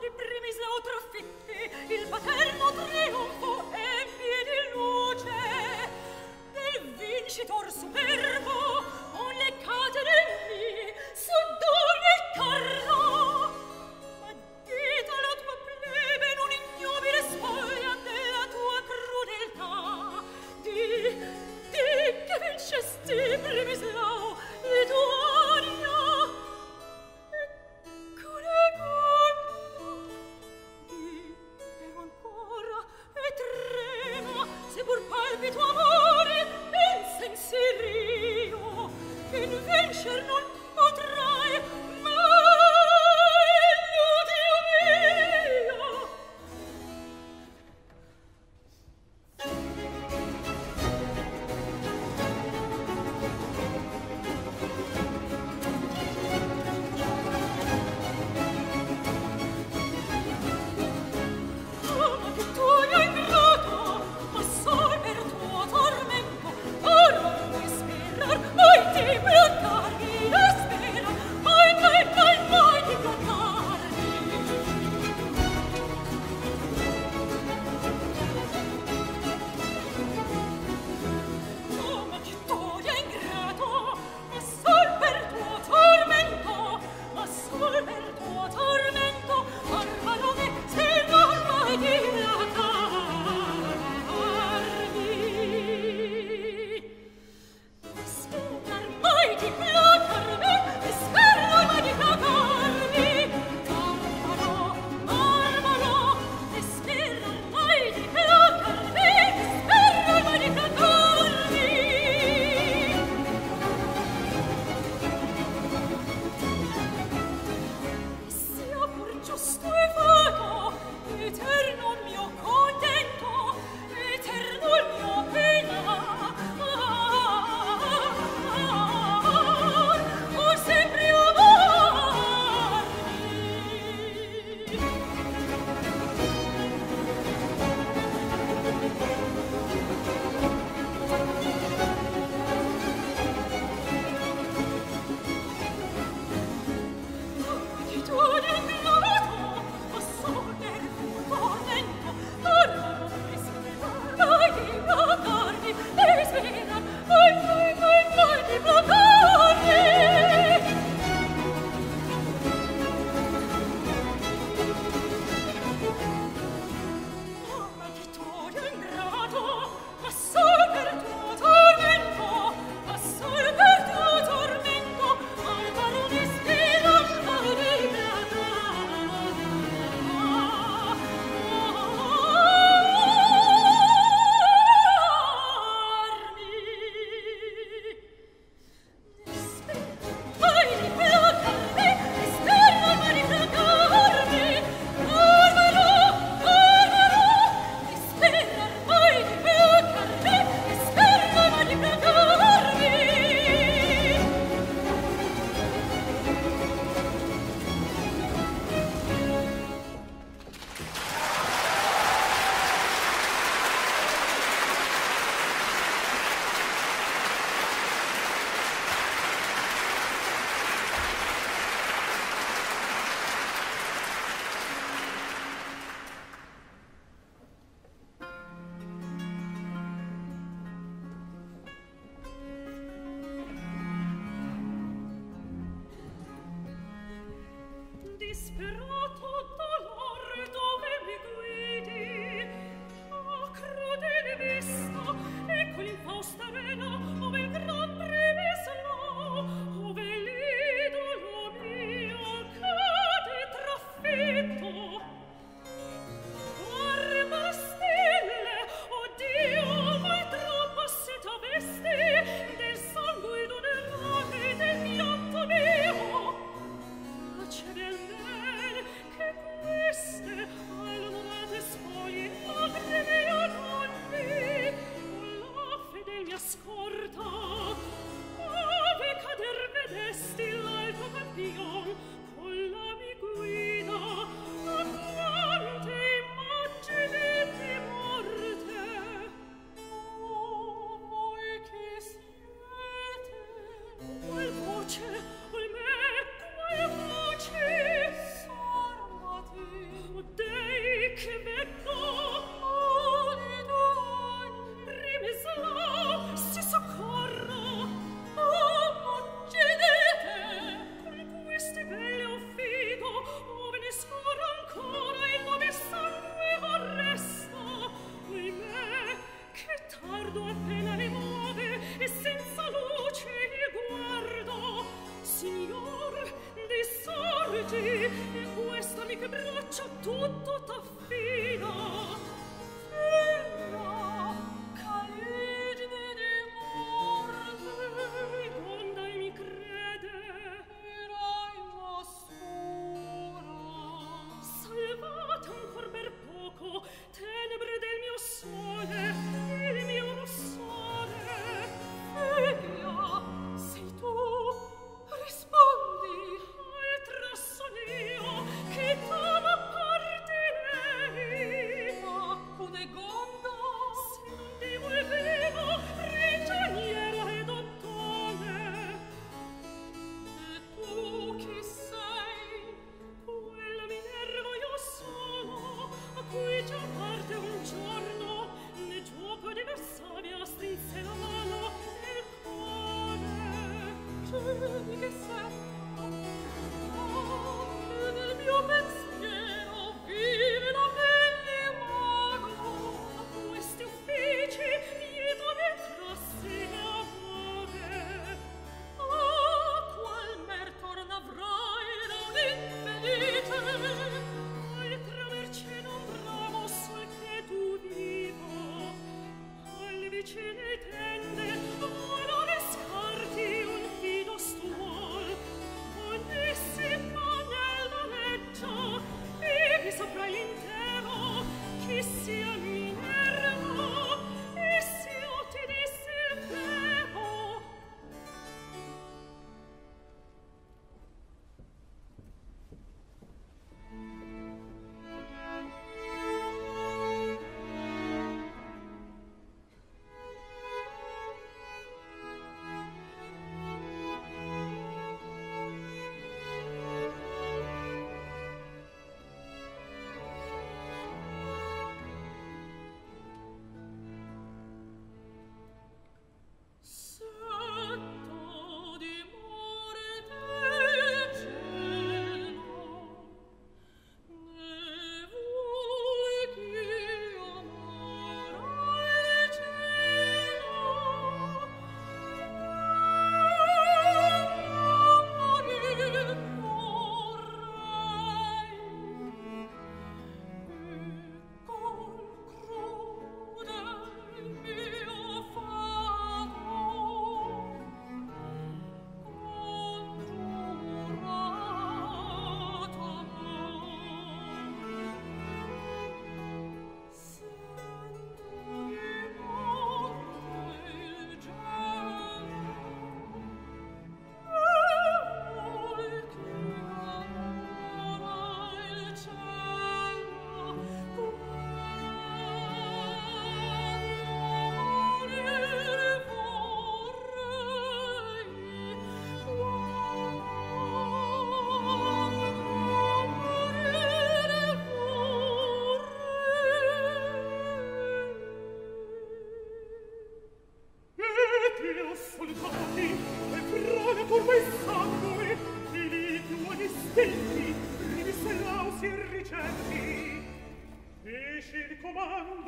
Turbo e sangue, i tuoi istinti,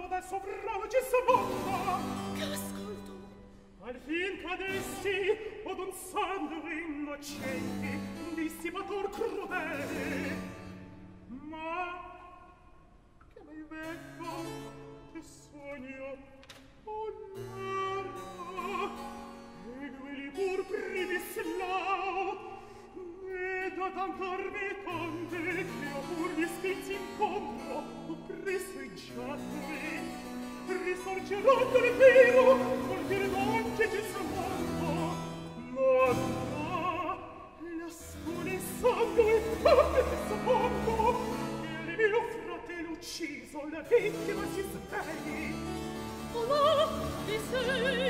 Quando dal sovrano ci s'abbonda, che ascolto? al fin cadesti od un sangue innocenti, dissipator crudele. Ma che mai vecco che sogno o narra, e quelli pur primis lao, e da tanto orbitante che ho pur gli spizzi incontro, ho preso i giattoli, risorgerò del vero, col dire non che ci sia morto. Ma no, lassù nel sangue tanto che s'appongo, e il mio fratello ucciso, la vittima si svegli. Oh no, chi sei?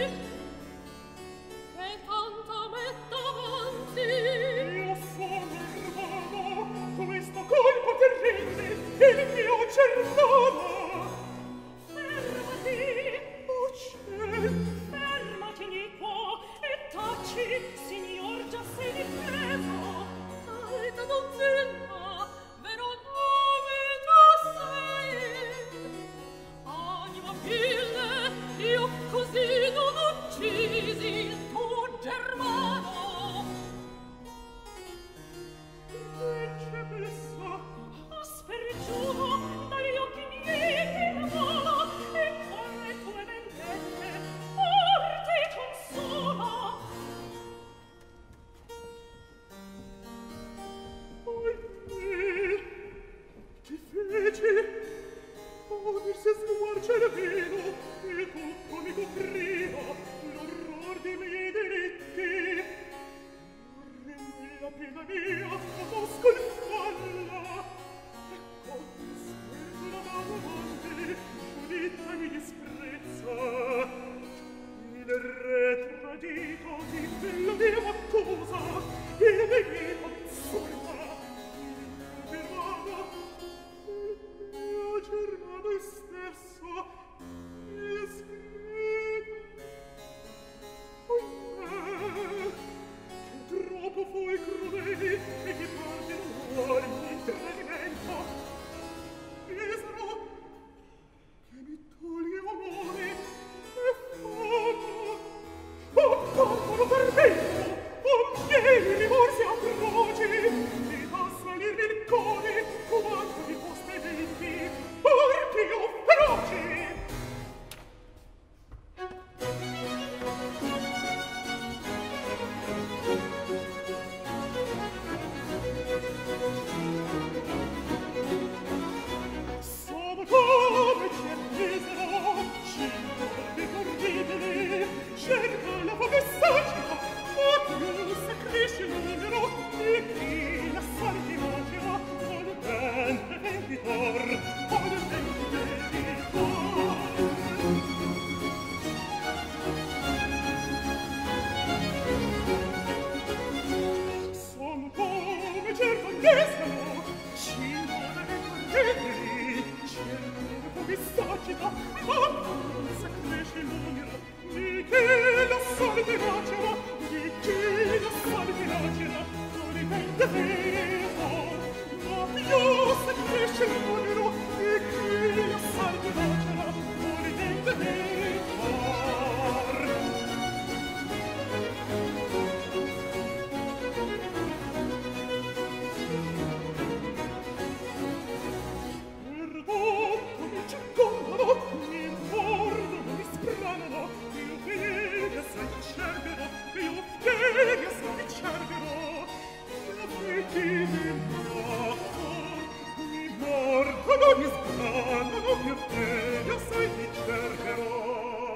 E tanto metto avanti. Io sono il uomo, questo colpo terribile, il mio cervello. Fermati! Oh ciel! Fermati, iniquo, e taci, signor, già sei difeso. Alta donzella, vero nome tu sei. Anima fille, io così non uccisi il tuo germano. Invece pensa, Asperi giuro dagli occhi miei che la vola, e con le tue vendette forte consola. ahimè, che feci? Oh, mi se sguarcia il velo, e tutto mi copriva l'orror dei miei delitti. Vorremmi la pena mia, conosco il falla, e con sperla davanti, giuditta mi disprezza. Il re tradito di quella mia accusa, il nemico insulta, il germano, il mio germano stesso, mi sgrida. Ahimè, che troppo fui crudeli e che parte vuole il tradimento. Misero, che mi toglie onore e foto. Oh, popolo pervenuto, oh, miei rimorsi atroci, mi fa salire il cuore quanto di vostri denti, porti o feroci. Sono come c'è misero, cinque orribili, cerca la foga saggia, ma più se cresce il numero, e chi la salti macera, o il vento venditor, o il vento venditor. Son come cerco nesano, cinque orribili, cerca la foga saggia, ma più se cresce il numero, di chi la salti macera, di chi la salti macera, o il vento venditor. Ma più se cresce il numero, di chi la salti macera, o il vento venditor. Perdono, mi circondano, mi intorno, mi spranano, io vedi assai di Cerbero, io vedi assai di Cerbero, io vedi mi mordono, mi mordono, mi spranano, io vedi assai di Cerbero.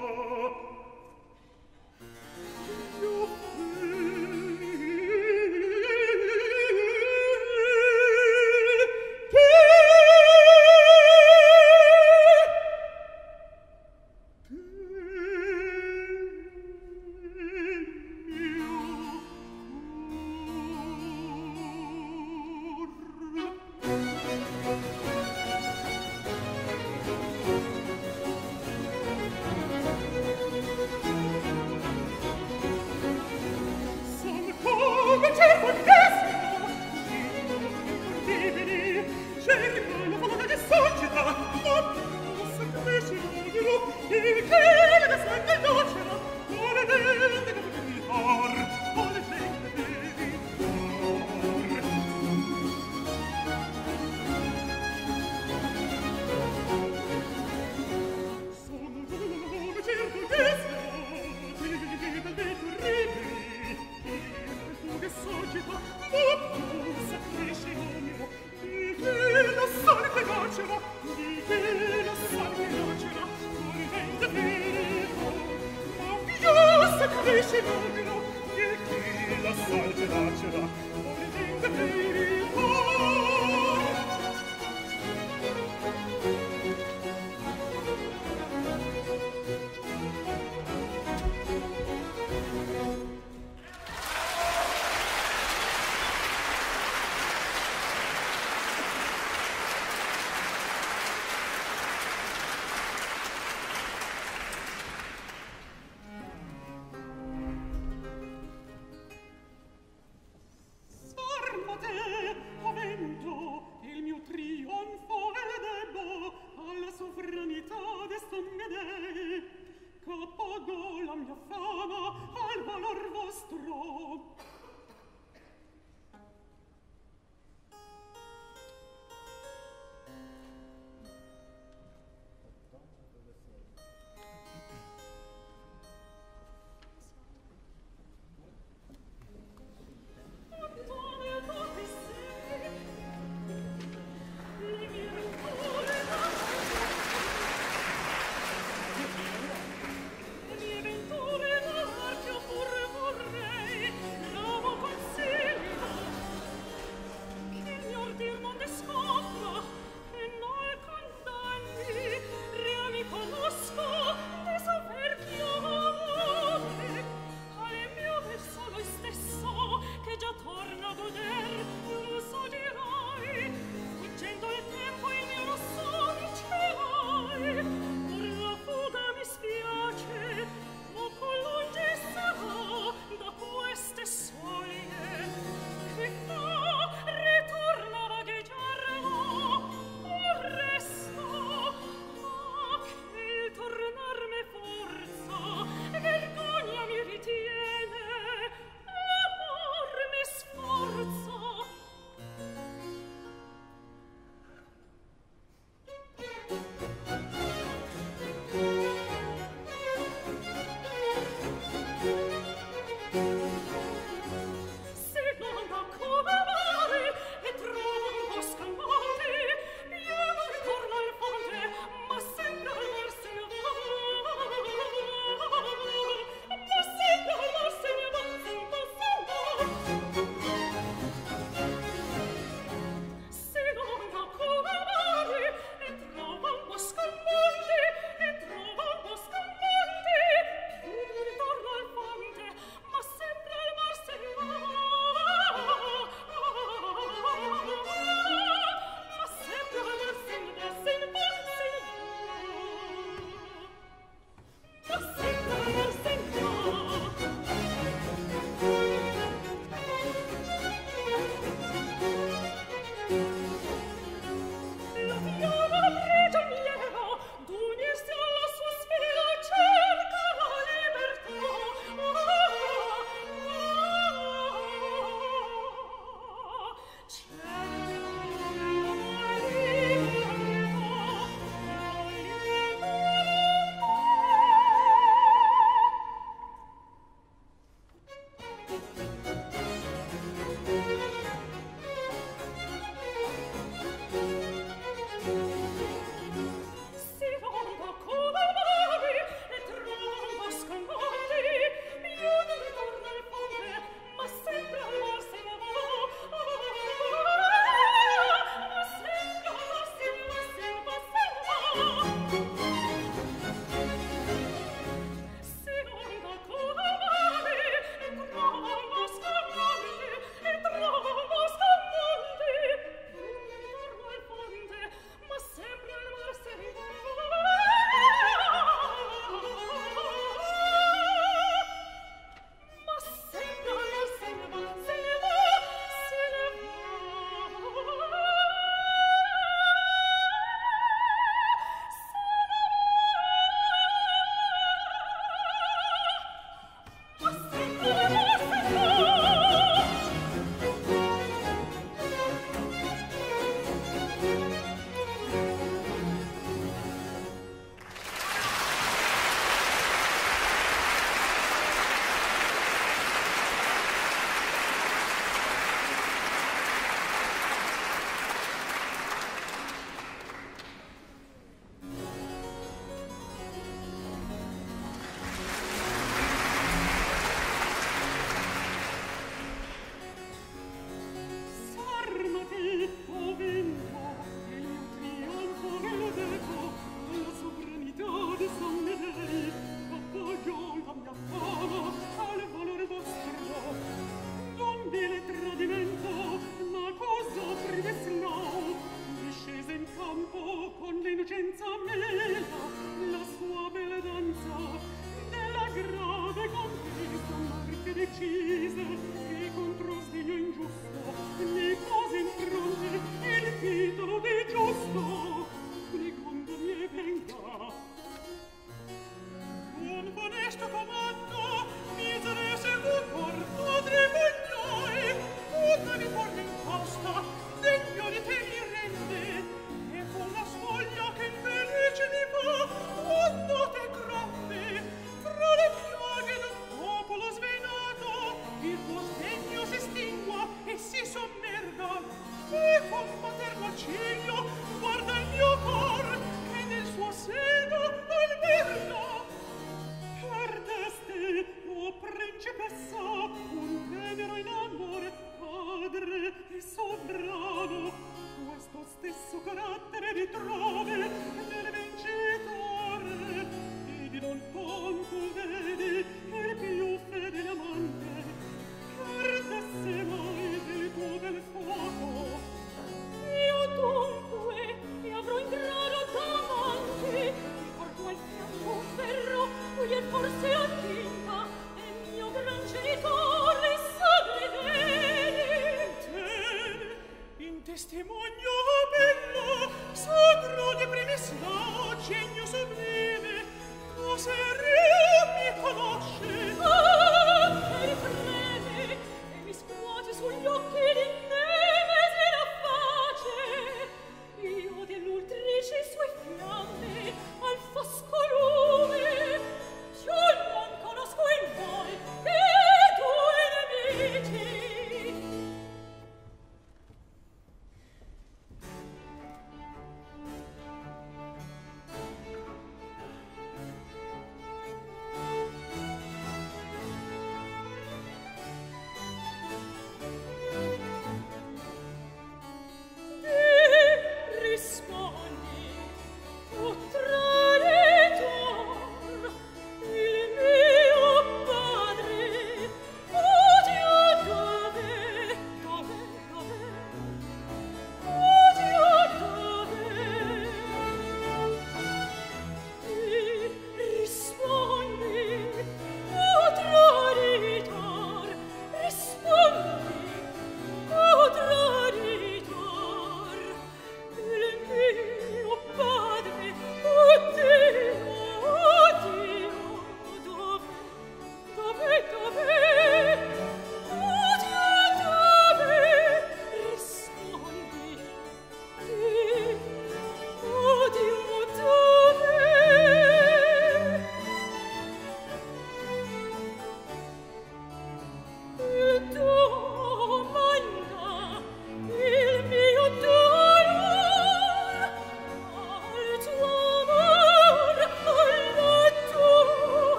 testimonio bello, sogro di primissima, genio sublime, cose real mi conosce. Ah, che rifrene, e mi scuote sugli occhi di nemesi la face. Io dell'ultrice sue fiamme al fosco lume, io non conosco in voi che due nemici.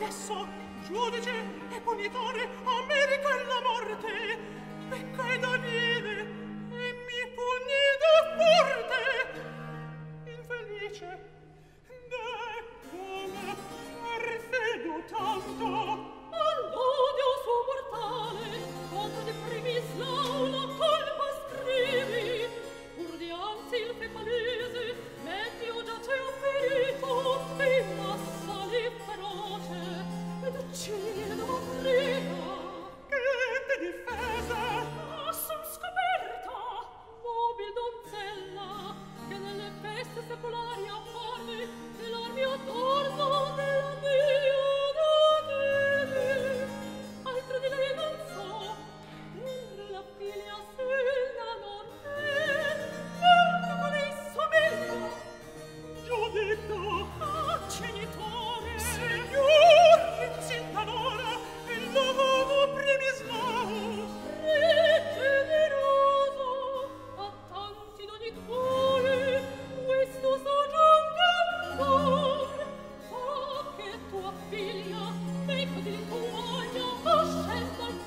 adesso giudice e punitore, America e la morte, pecca e Davide, e mi pugni da forte. Infelice, ne come perfido tanto, all'odio suo mortale, quanto di Primislau la colpa scrivi, pur dianzi il fe palese, meglio già te ho ferito, e in massa li feroce, ed uccide da prima. che ti difese? Ah, son scoperta, mobil donzella, che nelle feste secolari apparve, dell'armi attorno della mia dotele. Altro di lei non so, mentre la figlia sella non è, quanto con lei somiglia. Giudetto, Ah, genitore, signor, incinta l'ora, e l'uomo Primislao. re generoso, a tanti d'ogni cuore, questo soggiunge amor. Ah, che tua figlia, ecco di tuoia, ascenda al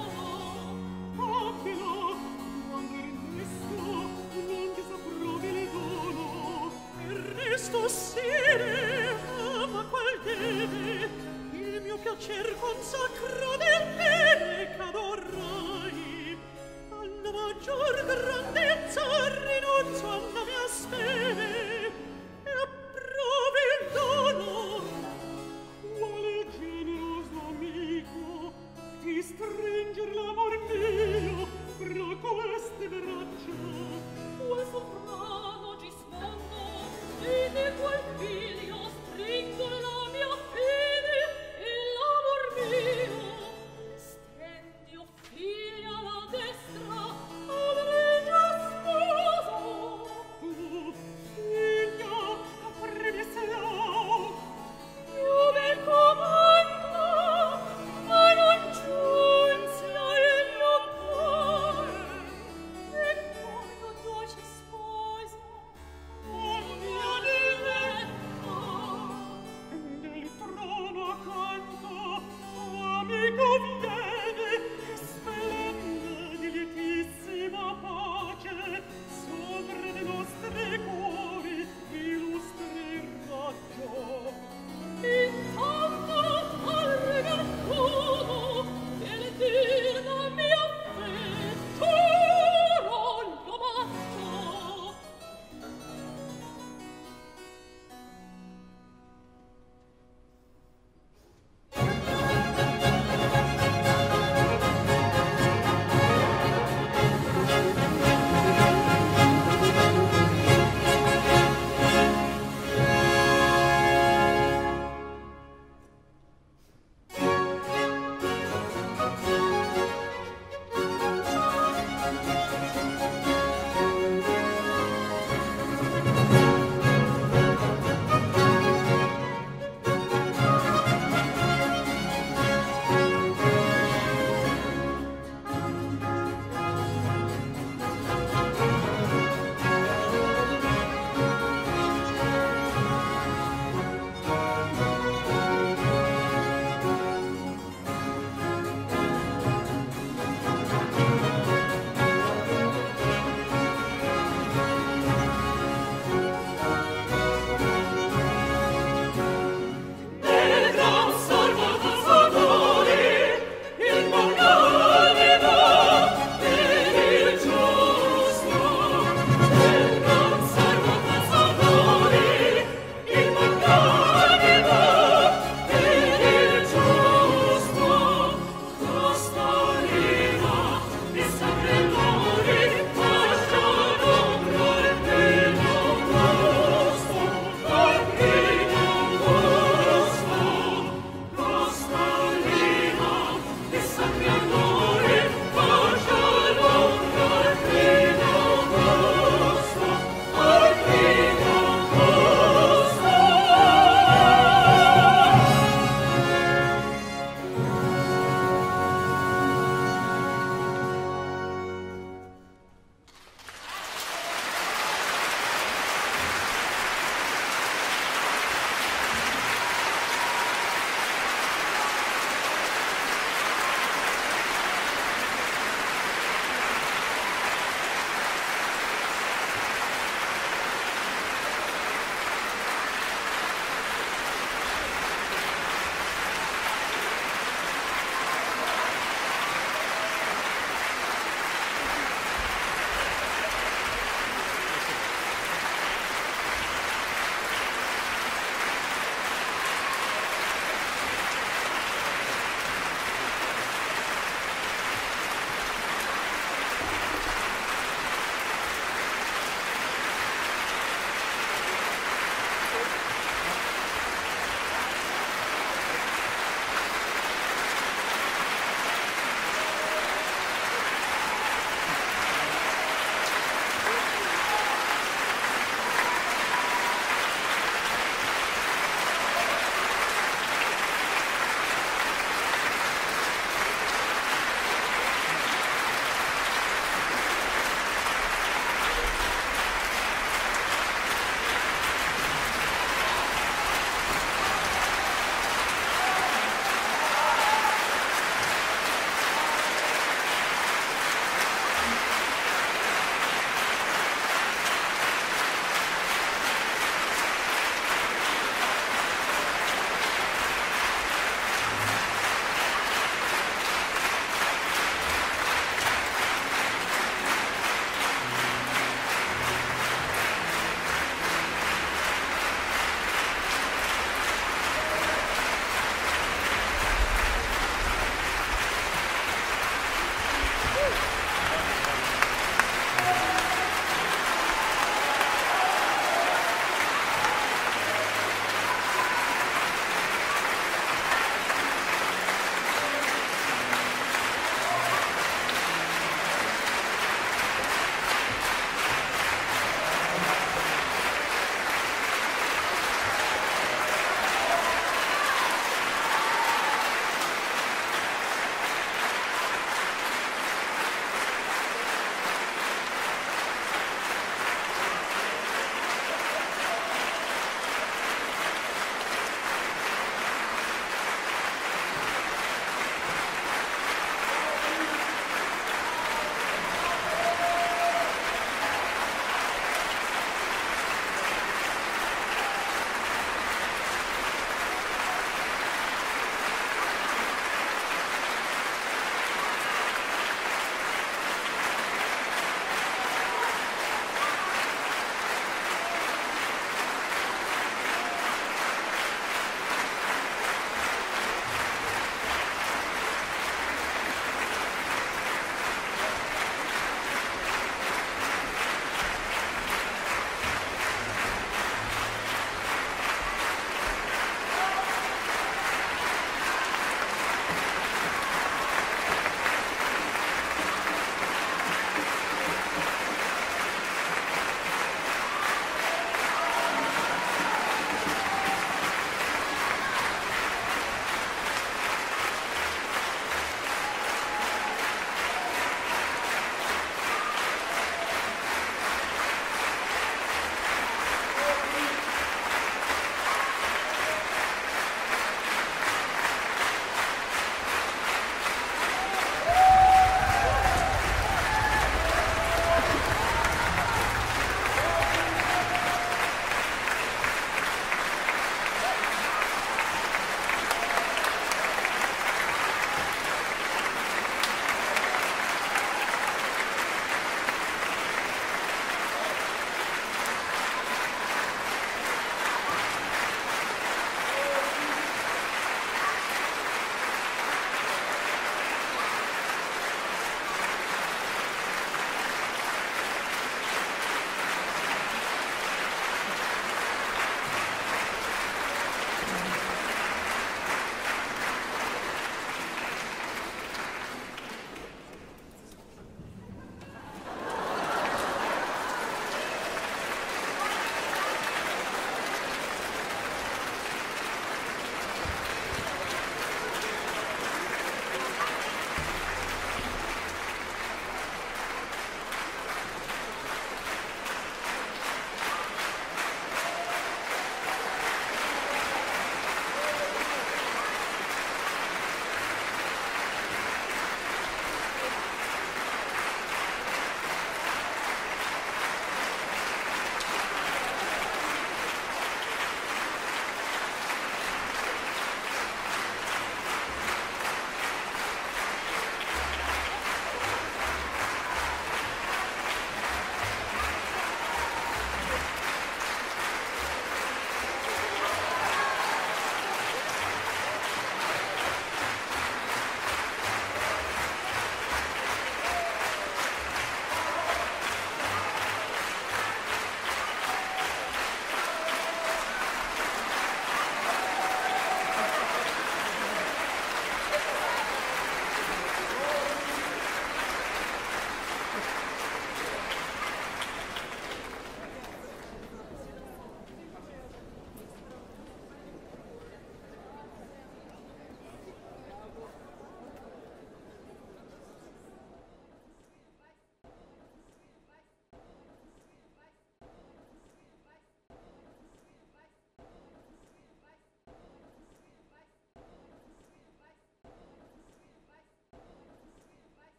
trono. Appena, quando Ernesto non ti s'approvi il dono, Ernesto sire, ama qual deve, il mio piacer consacra del bene che adorrai. Alla maggior grandezza rinuncio alla mia speme e approvi il dono. Quale generoso amico ti stringer l'amor mio fra queste braccia? Quel sovrano Gismondo, e di quel figlio stringo la mia fede e l'amor mio. Stendi, o figlia, la destra al regio sposo. Tu, figlia, Primislao, Dove comanda, ma non giunse il mio cuore. E quando dolce sposa, o mia diletta, nel trono accanto, amico